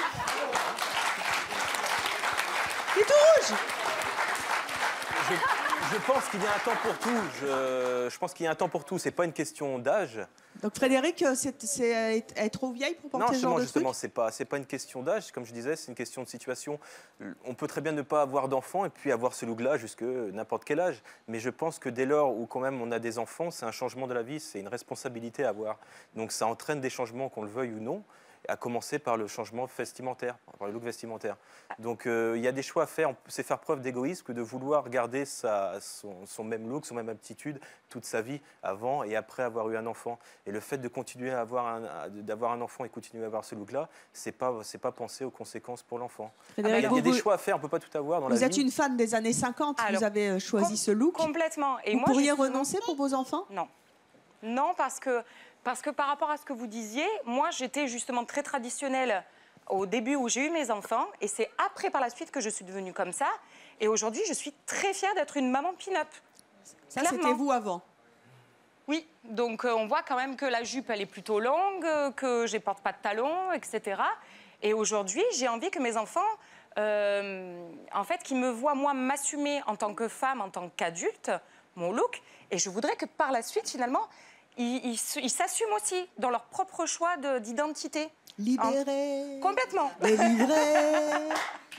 Il est tout rouge! je, je pense qu'il y a un temps pour tout. Je, je pense qu'il y a un temps pour tout. C'est pas une question d'âge. Donc Frédéric, c'est c'est être être trop vieille pour porter Non, ce genre justement, de justement, truc? c'est pas, c'est pas une question d'âge. Comme je disais, c'est une question de situation. On peut très bien ne pas avoir d'enfants et puis avoir ce look-là jusque n'importe quel âge. Mais je pense que dès lors où quand même on a des enfants, c'est un changement de la vie, c'est une responsabilité à avoir. Donc ça entraîne des changements, qu'on le veuille ou non, à commencer par le changement vestimentaire, par le look vestimentaire. Donc euh, il y a des choix à faire. C'est faire preuve d'égoïsme que de vouloir garder sa, son, son même look, son même aptitude toute sa vie avant et après avoir eu un enfant. Et le fait de continuer à avoir un, à- d'avoir un enfant et continuer à avoir ce look-là, c'est pas, c'est pas penser aux conséquences pour l'enfant. Frédéric, Il y a, vous- il y a des vous- choix à faire, on peut pas tout avoir dans Vous la êtes vie. une fan des années cinquante, Alors, vous avez euh, choisi com- ce look. Complètement. Et vous moi, pourriez justement- renoncer pour vos enfants? Non. Non, parce que, parce que par rapport à ce que vous disiez, moi, j'étais justement très traditionnelle au début où j'ai eu mes enfants. Et c'est après, par la suite, que je suis devenue comme ça. Et aujourd'hui, je suis très fière d'être une maman pin-up. Ça, Clairement. c'était vous avant? Oui, donc euh, on voit quand même que la jupe, elle est plutôt longue, euh, que je ne porte pas de talons, et cetera. Et aujourd'hui, j'ai envie que mes enfants, euh, en fait, qu'ils me voient, moi, m'assumer en tant que femme, en tant qu'adulte, mon look. Et je voudrais que par la suite, finalement, ils ils se- ils s'assument aussi dans leur propre choix de- d'identité. Libérés. En- Complètement. Délivrés.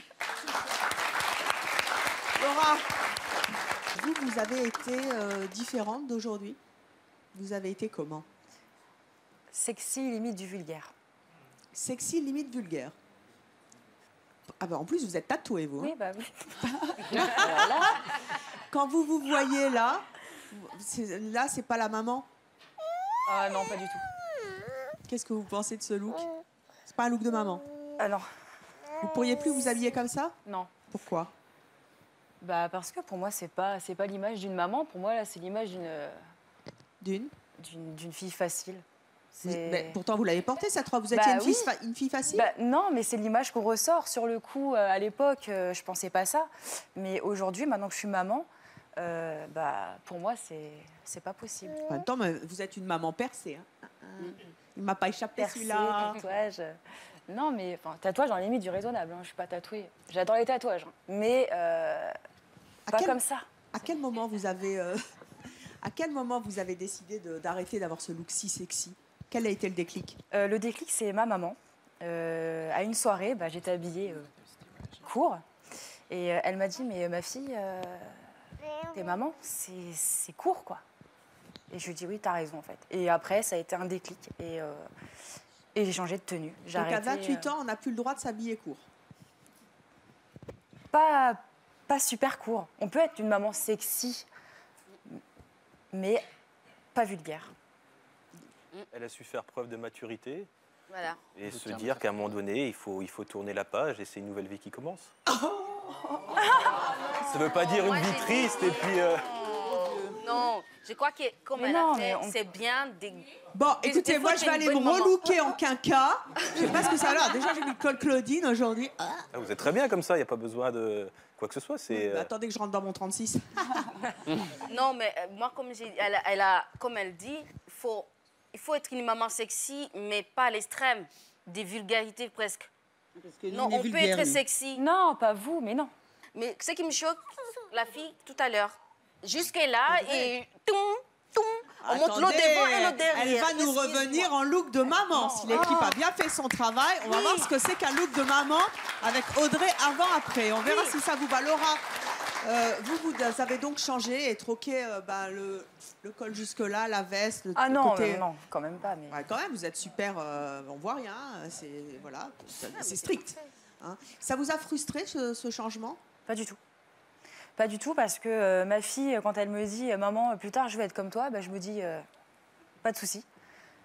Laura, vous, vous avez été euh, différente d'aujourd'hui. Vous avez été comment? Sexy, limite du vulgaire. Sexy, limite vulgaire. Ah bah en plus, vous êtes tatouée, vous. hein. Oui, bah oui. Quand vous vous voyez là, c'est- là, c'est pas la maman. Ah non, pas du tout. Qu'est-ce que vous pensez de ce look? C'est pas un look de maman. Ah non. Vous pourriez plus vous habiller comme ça? Non. Pourquoi? Bah parce que pour moi, c'est pas, c'est pas l'image d'une maman. Pour moi, là, c'est l'image d'une... D'une D'une d'une fille facile. Vous- C'est- mais pourtant, vous l'avez portée cette robe. Vous Bah étiez une, oui. fille, fa- une fille facile? Bah, non, mais c'est l'image qu'on ressort. Sur le coup, euh, à l'époque, euh, je pensais pas ça. Mais aujourd'hui, maintenant que je suis maman, euh, bah, pour moi, c'est c'est pas possible. En même temps, mais vous êtes une maman percée. hein. Il m'a pas échappé Percée, celui-là. tatouage. Non, mais enfin, tatouage dans la limite du raisonnable. Hein. Je suis pas tatouée. J'adore les tatouages, hein. mais euh, À pas quel- comme ça. À quel moment vous avez, euh, à quel moment vous avez décidé de- d'arrêter d'avoir ce look si sexy? Quel a été le déclic? Euh, le déclic, c'est ma maman. Euh, à une soirée, bah, j'étais habillée euh, court. Et euh, elle m'a dit, mais euh, ma fille, euh, t'es maman, c'est c'est court, quoi. Et je lui dis oui, t'as raison en fait. Et après, ça a été un déclic et, euh, et j'ai changé de tenue. J'ai Donc à arrêté, vingt-huit euh, ans, on n'a plus le droit de s'habiller court. Pas, pas super court. On peut être une maman sexy, mais pas vulgaire. Elle a su faire preuve de maturité Voilà. et se dire qu'à un moment donné, il faut, il faut tourner la page et c'est une nouvelle vie qui commence. Ça ne veut pas dire une vie triste et puis... euh, Non, je crois que comme Mais elle non, a fait, mais on- c'est bien de... Bon, des- écoutez, des moi fois, je t'es vais une aller me bonne maman. relooker en quinca. Je sais pas ce que ça a l'air. Déjà, j'ai mis le col Claudine aujourd'hui. Ah. ah, vous êtes très bien comme ça, il n'y a pas besoin de quoi que ce soit. C'est, Bah, euh, attendez que je rentre dans mon trente-six. Non, mais euh, moi, comme, j'ai- elle, a- elle a, comme elle dit, il faut, il faut être une maman sexy, mais pas à l'extrême, des vulgarités presque. nous, Non, on est on peut vulgaires, être nous. sexy. Non, pas vous, mais non. Mais ce qui me choque, la fille, tout à l'heure, jusque-là, et toum, toum, on monte l'autre Attendez, devant et l'autre derrière. elle va nous Excuse-moi. revenir en look de maman. Si l'équipe Oh. a bien fait son travail, on va Oui. voir ce que c'est qu'un look de maman avec Audrey avant-après. On verra Oui. si ça vous va. Laura, euh, vous, vous avez donc changé et troqué euh, bah, le, le col jusque-là, la veste, le Ah le non, côté... non, non, quand même pas. Mais... Ouais, quand même, vous êtes super... euh, on voit rien, c'est voilà, ça- c'est strict. Hein. Ça vous a frustré, ce, ce changement? Pas du tout. Pas du tout, parce que euh, ma fille, quand elle me dit « Maman, plus tard, je vais être comme toi bah, », je me dis euh, « Pas de souci euh, ».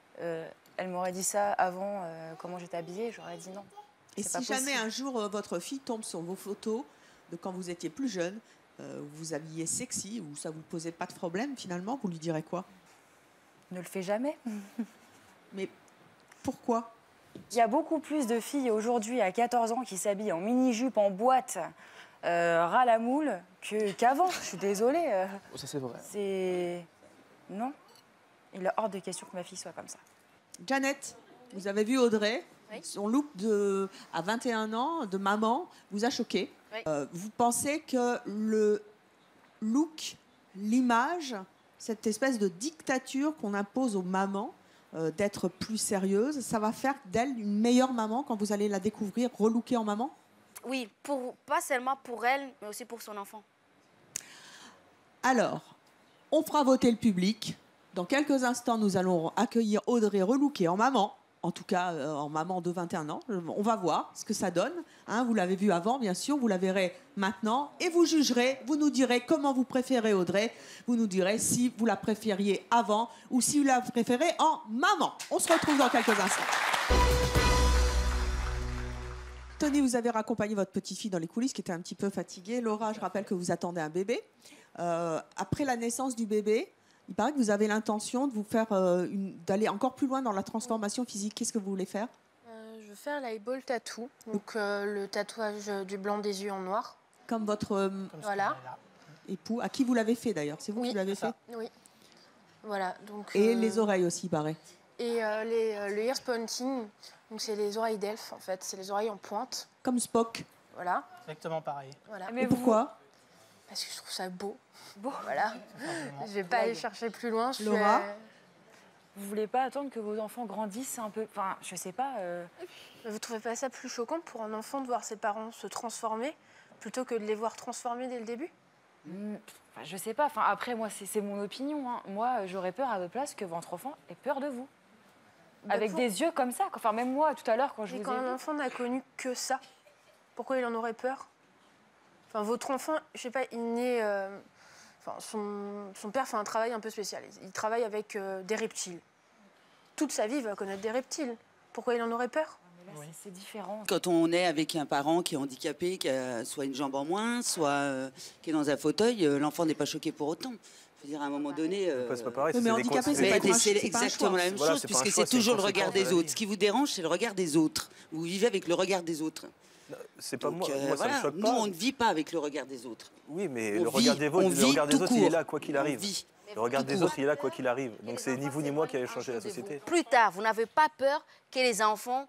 Elle m'aurait dit ça avant, euh, comment j'étais habillée, j'aurais dit non. Et C'est pas si jamais possible. un jour euh, votre fille tombe sur vos photos de quand vous étiez plus jeune, euh, vous vous habillez sexy ou ça vous posait pas de problème finalement, vous lui direz quoi? Ne le fais jamais. Mais pourquoi? Il y a beaucoup plus de filles aujourd'hui à quatorze ans qui s'habillent en mini-jupe, en boîte, euh, ras la moule, que- qu'avant. Je suis désolée. euh, Oh, ça c'est vrai. c'est... Non. Il est hors de question que ma fille soit comme ça. Janet, vous avez vu Audrey, son look de, à vingt et un ans de maman vous a choqué. Oui. Euh, vous pensez que le look, l'image, cette espèce de dictature qu'on impose aux mamans, euh, d'être plus sérieuse, ça va faire d'elle une meilleure maman quand vous allez la découvrir relookée en maman? Oui, pour, pas seulement pour elle, mais aussi pour son enfant. Alors, on fera voter le public. Dans quelques instants, nous allons accueillir Audrey relookée en maman. En tout cas, euh, en maman de vingt et un ans. On va voir ce que ça donne. Hein, vous l'avez vu avant, bien sûr. Vous la verrez maintenant. Et vous jugerez. Vous nous direz comment vous préférez Audrey. Vous nous direz si vous la préfériez avant ou si vous la préférez en maman. On se retrouve dans quelques instants. Tony, vous avez raccompagné votre petite fille dans les coulisses qui était un petit peu fatiguée. Laura, je rappelle que vous attendez un bébé. Euh, après la naissance du bébé, il paraît que vous avez l'intention de vous faire euh, une- d'aller encore plus loin dans la transformation physique. Qu'est-ce que vous voulez faire? Euh, je veux faire l'eyeball tattoo, donc euh, le tatouage euh, du blanc des yeux en noir. Comme votre euh, Voilà. époux, à qui vous l'avez fait d'ailleurs? C'est vous qui l'avez fait? Oui. Voilà. Donc, Et euh, les oreilles aussi, il paraît. Et euh, les, euh, le ear splunting, donc c'est les oreilles d'elfe en fait, c'est les oreilles en pointe. Comme Spock. Voilà. Exactement pareil. Voilà. Et pourquoi? Parce que je trouve ça beau. Beau. Voilà. Je vais pas aller chercher plus loin. Je Laura, suis, euh, vous voulez pas attendre que vos enfants grandissent un peu? Enfin, je sais pas. euh, Vous trouvez pas ça plus choquant pour un enfant de voir ses parents se transformer plutôt que de les voir transformer dès le début? hmm, enfin, je sais pas. Enfin, après, moi, c'est c'est mon opinion. hein. Moi, j'aurais peur à votre place que votre enfant ait peur de vous. Bah, Avec pour- des yeux comme ça. quoi. Enfin, même moi, tout à l'heure, quand je Mais vous quand ai un vu- enfant n'a connu que ça, pourquoi il en aurait peur? Enfin, votre enfant, je sais pas, il naît. euh, Enfin, son, son père fait un travail un peu spécial. Il travaille avec euh, des reptiles. Toute sa vie, il va connaître des reptiles. Pourquoi il en aurait peur? C'est différent. Quand on est avec un parent qui est handicapé, qui a soit une jambe en moins, soit euh, qui est dans un fauteuil, euh, l'enfant n'est pas choqué pour autant. Je veux dire, à un moment donné... euh, C'est pas pareil, Oui, mais c'est des handicapé, cons- c'est pas Mais un choix, c'est c'est pas un exactement choix. la même Voilà, chose, c'est pas un puisque choix, c'est c'est une toujours le regard conséquence de des la autres. vie. Ce qui vous dérange, c'est le regard des autres. Vous vivez avec le regard des autres. C'est pas Donc, moi, euh, moi ça voilà, me choque nous, pas. on ne vit pas avec le regard des autres. Oui, mais On le vit- regard des on autres, le vit regard des tout autres, il est court. là quoi qu'il On arrive. vit Le regard tout des court. autres, il est là quoi qu'il arrive. Donc c'est ni vous ni moi qui allez changer la société. Plus tard, vous n'avez pas peur que les enfants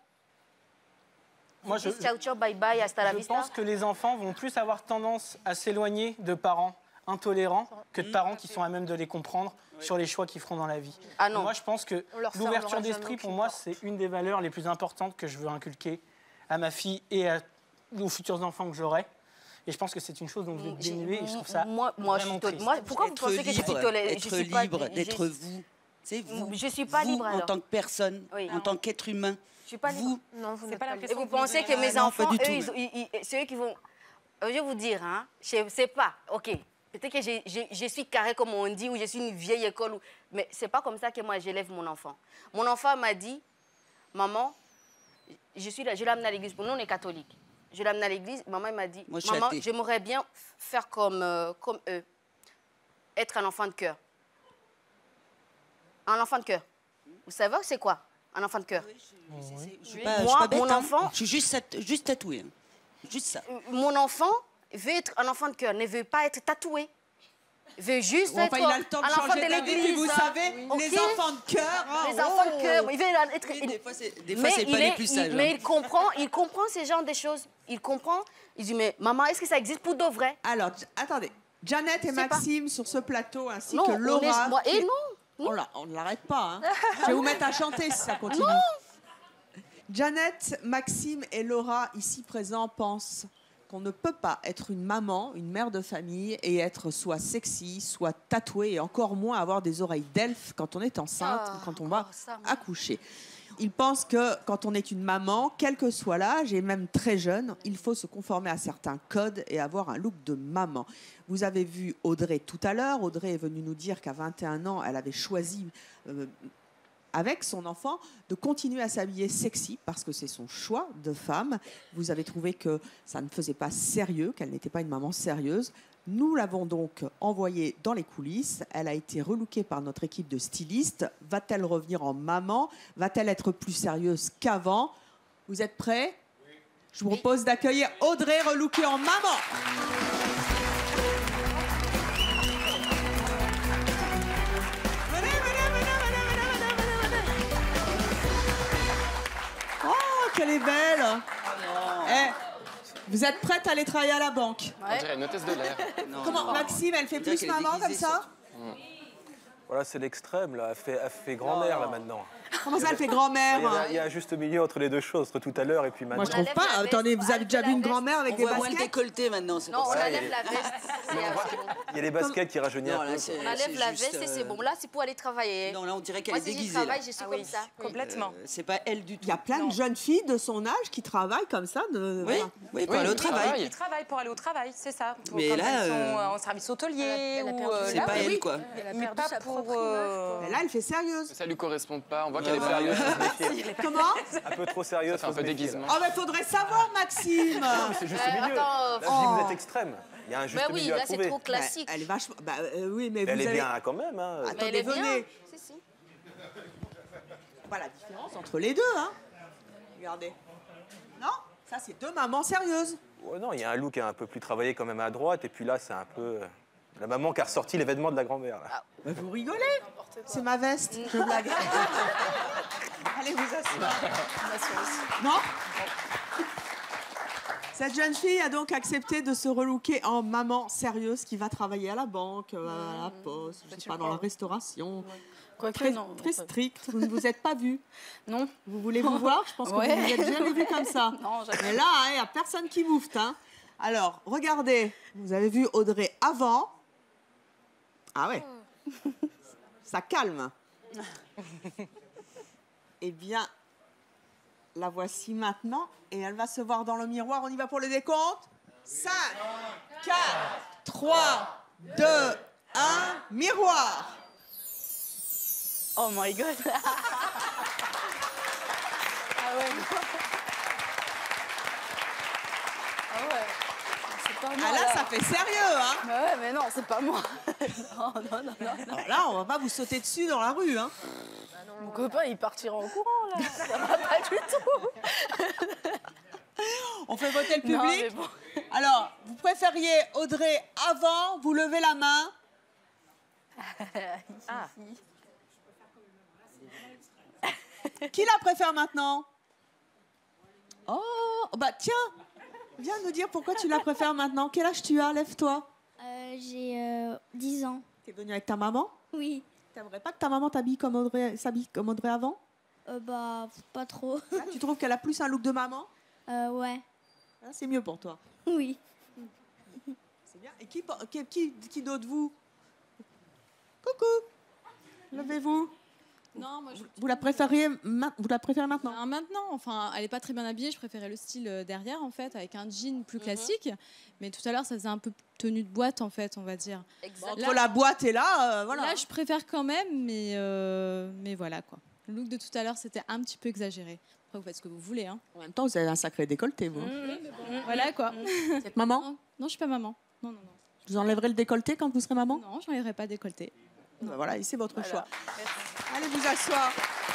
Moi, je, disent ciao ciao, bye bye, hasta la je vista? pense que les enfants vont plus avoir tendance à s'éloigner de parents intolérants que de parents qui sont à même de les comprendre sur les choix qu'ils feront dans la vie. Ah non. Moi, je pense que On leur fermera l'ouverture jamais d'esprit, pour aucune moi, porte. c'est une des valeurs les plus importantes que je veux inculquer à ma fille et à, aux futurs enfants que j'aurai. Et je pense que c'est une chose dont vous êtes dénué et je trouve ça Moi, moi, je suis triste. moi, pourquoi vous Être pensez que je suis libre, tolérante? être libre, d'être vous. C'est vous. Je suis pas vous, libre, en alors. tant que personne, Oui. en tant qu'être humain. Je suis pas vous. libre. Non, vous n'êtes pas, libre. Et l'impression vous que vous pensez êtes- que mes Ah, non, enfants, pas du eux, tout. ils- ils- ils- c'est eux qui vont... Euh, Je vais vous dire, hein, je sais pas, ok. Peut-être que j'ai- j'ai- je suis carré comme on dit, ou je suis une vieille école, ou... mais c'est pas comme ça que moi j'élève mon enfant. Mon enfant m'a dit, maman, je suis là, je l'amène à l'église. Nous, on est catholiques. Je l'amène à l'église. Maman elle m'a dit, Moi, je suis maman, athée. j'aimerais bien faire comme, euh, comme eux, être un enfant de cœur. Un enfant de cœur. Vous savez c'est quoi, un enfant de cœur? Je suis pas, je suis pas bête, hein. Je suis juste, tat- juste tatouée. hein. Juste ça. Mon enfant veut être un enfant de cœur, ne veut pas être tatoué. Il veut juste Bon, être enfin, il a le temps de un enfant changer de d'avis, l'église. puis vous savez, Ok. les enfants de cœur, hein, Les enfants oh. de cœur, il veut être... Oui, des fois, c'est des fois, mais c'est il pas les est- plus il- sages. Mais hein. il comprend, il comprend ces genres de choses. Il comprend. Il dit, mais maman, est-ce que ça existe pour de vrai? Alors, j- attendez. Janet et Je sais pas. Maxime sur ce plateau, ainsi Non, que on Laura. est- moi- et qui- non, On la- on ne l'arrête pas. Hein. Je vais vous mettre à chanter si ça continue. Janet, Maxime et Laura, ici présents, pensent qu'on ne peut pas être une maman, une mère de famille et être soit sexy, soit tatouée et encore moins avoir des oreilles d'elfe quand on est enceinte Ah, ou quand on va encore ça, moi. accoucher. Ils pensent que quand on est une maman, quel que soit l'âge et même très jeune, il faut se conformer à certains codes et avoir un look de maman. Vous avez vu Audrey tout à l'heure. Audrey est venue nous dire qu'à vingt et un ans, elle avait choisi euh, avec son enfant de continuer à s'habiller sexy parce que c'est son choix de femme. Vous avez trouvé que ça ne faisait pas sérieux, qu'elle n'était pas une maman sérieuse. Nous l'avons donc envoyée dans les coulisses. Elle a été relookée par notre équipe de stylistes. Va-t-elle revenir en maman? Va-t-elle être plus sérieuse qu'avant? Vous êtes prêts? Je vous propose d'accueillir Audrey relookée en maman. Oh, qu'elle est belle! Eh, vous êtes prête à aller travailler à la banque? On dirait une hôtesse de l'air. Comment, Maxime, elle fait On dirait plus qu'elle est maman comme déguisée, ça? Voilà, c'est l'extrême, là. Elle fait, elle fait grand-mère, là, maintenant. Comment ça, elle fait Il y, grand-mère? a, il y a un juste milieu entre les deux choses, entre tout à l'heure et puis maintenant. Moi, je trouve pas. Attendez, vous avez déjà vu une grand-mère avec On des voit moins le baskets? décolleté maintenant. c'est Non, pour on ça. enlève la veste. Il y a les baskets qui rajeunissent Non, un là, peu. c'est- quoi. On enlève c'est la juste, veste et c'est euh, bon. Là, c'est pour aller travailler. Non, là, on dirait qu'elle Moi, est si je déguisée. travaille, là. je suis Ah comme oui, ça. complètement. Euh, c'est pas elle du tout. Il y a plein de jeunes filles de son âge qui travaillent comme ça. De... Oui, voilà. oui, pour aller au travail. Ils travaillent pour aller au travail, c'est ça. Pour- Mais quand là, elles sont euh, en service hôtelier elle a ou perdu euh, ses C'est là, pas oui, elle, oui. quoi. Elle a Mais perdu pas sa pour, propre euh, Mais là, elle fait sérieuse. Ça lui correspond pas. On voit Ouais, qu'elle est voilà. sérieuse. faut se méfier. Comment? Un peu trop sérieux. Ça fait un peu déguisement. Oh, mais faudrait savoir, Maxime. C'est juste Euh, le milieu. attends, Là, je dis, vous oh. êtes extrême. Il y a un juste Mais oui, milieu à là, c'est trouver. trop classique. Bah, elle est vachement. Bah, euh, oui, mais Elle vous est avez... bien quand même. Hein. Mais Attendez, elle est bien. venez. Si, si. Pas la différence entre les deux, hein. Regardez. Non? Ça, c'est deux mamans sérieuses. Ouais, non, il y a un look un peu plus travaillé quand même à droite. Et puis là, c'est un peu euh, la maman qui a ressorti les vêtements de la grand-mère. là. Bah, vous rigolez. C'est ma veste. Je blague. Allez vous asseoir. Non? Cette jeune fille a donc accepté de se relooker en maman sérieuse qui va travailler à la banque, euh, à la poste, je sais pas, dans la restauration. Quoique, Très, non, très on peut- strict. Vous ne vous êtes pas vus. Non. Vous voulez vous voir? Je pense que Ouais. vous ne vous êtes jamais vus comme ça. Non, jamais. Mais là, il n'y a personne qui moufte. Hein. Alors, regardez. Vous avez vu Audrey avant. Ah ouais. Ça calme. Eh bien, la voici maintenant. Et elle va se voir dans le miroir. On y va pour le décompte. cinq, quatre, trois, deux, un. Miroir. Oh my god. Ah ouais. Ah ouais. C'est pas moi. Ah là, ça fait sérieux, hein. Bah ouais, mais non, c'est pas moi. non, non, non, non. Alors là, on va pas vous sauter dessus dans la rue, hein. Mon copain, il partira en courant, là. Ça va pas du tout. On fait voter le Non, public. mais bon. Alors, vous préfériez Audrey avant, vous levez la main. Ah. Qui la préfère maintenant? Oh, bah tiens, viens nous dire pourquoi tu la préfères maintenant. Quel âge tu as? Lève-toi. Euh, J'ai euh, dix ans. T'es venue avec ta maman? Oui. T'aimerais pas que ta maman t'habille comme Audrey, s'habille comme Audrey avant? Euh, bah, pas trop. Ah, tu trouves qu'elle a plus un look de maman? Euh, ouais. Ah, c'est mieux pour toi. Oui. C'est bien. Et qui, qui, qui, qui d'autre, vous? Coucou. Levez-vous. Non, moi, je... Vous la préférez, vous la préférez maintenant? Ben, maintenant, enfin, elle n'est pas très bien habillée. Je préférais le style derrière, en fait, avec un jean plus classique. Mm-hmm. Mais tout à l'heure, ça faisait un peu tenue de boîte, en fait, on va dire. Entre là, la boîte et là, euh, voilà. Là, je préfère quand même, mais, euh, mais voilà, quoi. Le look de tout à l'heure, c'était un petit peu exagéré. Après, vous faites ce que vous voulez. Hein. En même temps, vous avez un sacré décolleté, vous. Mmh, bon. Voilà, quoi. Vous êtes maman? Non, non, je ne suis pas maman. Non, non, non. Vous enlèverez le décolleté quand vous serez maman? Non, je n'enlèverai pas décolleté. Ben voilà, c'est votre voilà. choix. Allez vous asseoir.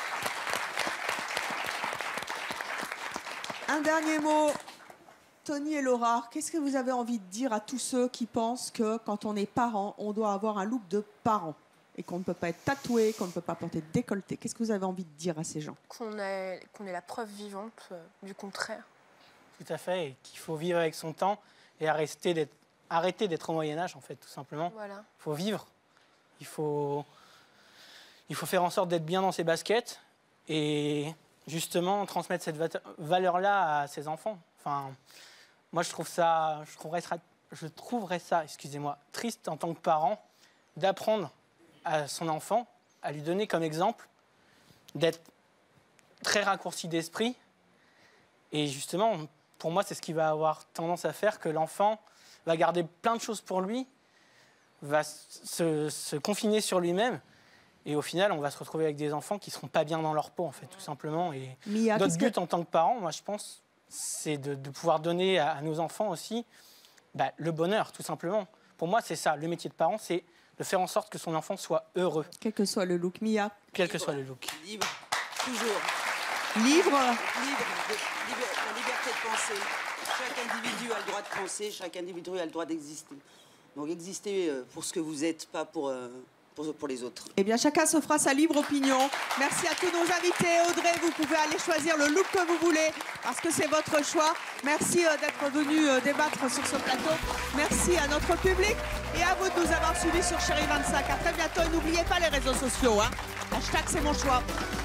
Un dernier mot. Tony et Laura, qu'est-ce que vous avez envie de dire à tous ceux qui pensent que quand on est parent, on doit avoir un look de parent et qu'on ne peut pas être tatoué, qu'on ne peut pas porter de décolleté? Qu'est-ce que vous avez envie de dire à ces gens? Qu'on est, qu'on est la preuve vivante euh, du contraire. Tout à fait, et qu'il faut vivre avec son temps et arrêter d'être, arrêter d'être au Moyen-Âge, en fait, tout simplement. Voilà. Il faut vivre. Il faut, il faut faire en sorte d'être bien dans ses baskets et justement transmettre cette valeur-là à ses enfants. Enfin, moi, je trouve ça, je trouverais ça, je trouverais ça, excusez-moi, triste en tant que parent d'apprendre à son enfant, à lui donner comme exemple d'être très raccourci d'esprit. Et justement, pour moi, c'est ce qui va avoir tendance à faire que l'enfant va garder plein de choses pour lui, va se, se confiner sur lui-même. Et au final, on va se retrouver avec des enfants qui ne seront pas bien dans leur peau, en fait, tout simplement. Et Mia, notre but que... en tant que parents, moi, je pense, c'est de, de pouvoir donner à, à nos enfants aussi bah, le bonheur, tout simplement. Pour moi, c'est ça. Le métier de parent, c'est de faire en sorte que son enfant soit heureux. Quel que soit le look, Mia. Quel que soit le look. Libre, toujours. Libre. Libre, de, libre, la liberté de penser. Chaque individu a le droit de penser, chaque individu a le droit d'exister. Donc existez pour ce que vous êtes, pas pour, euh, pour, pour les autres. Eh bien, chacun se fera sa libre opinion. Merci à tous nos invités. Audrey, vous pouvez aller choisir le look que vous voulez, parce que c'est votre choix. Merci euh, d'être venu euh, débattre sur ce plateau. Merci à notre public et à vous de nous avoir suivis sur Chérie vingt-cinq. À très bientôt. Et n'oubliez pas les réseaux sociaux. Hein. Hashtag c'est mon choix.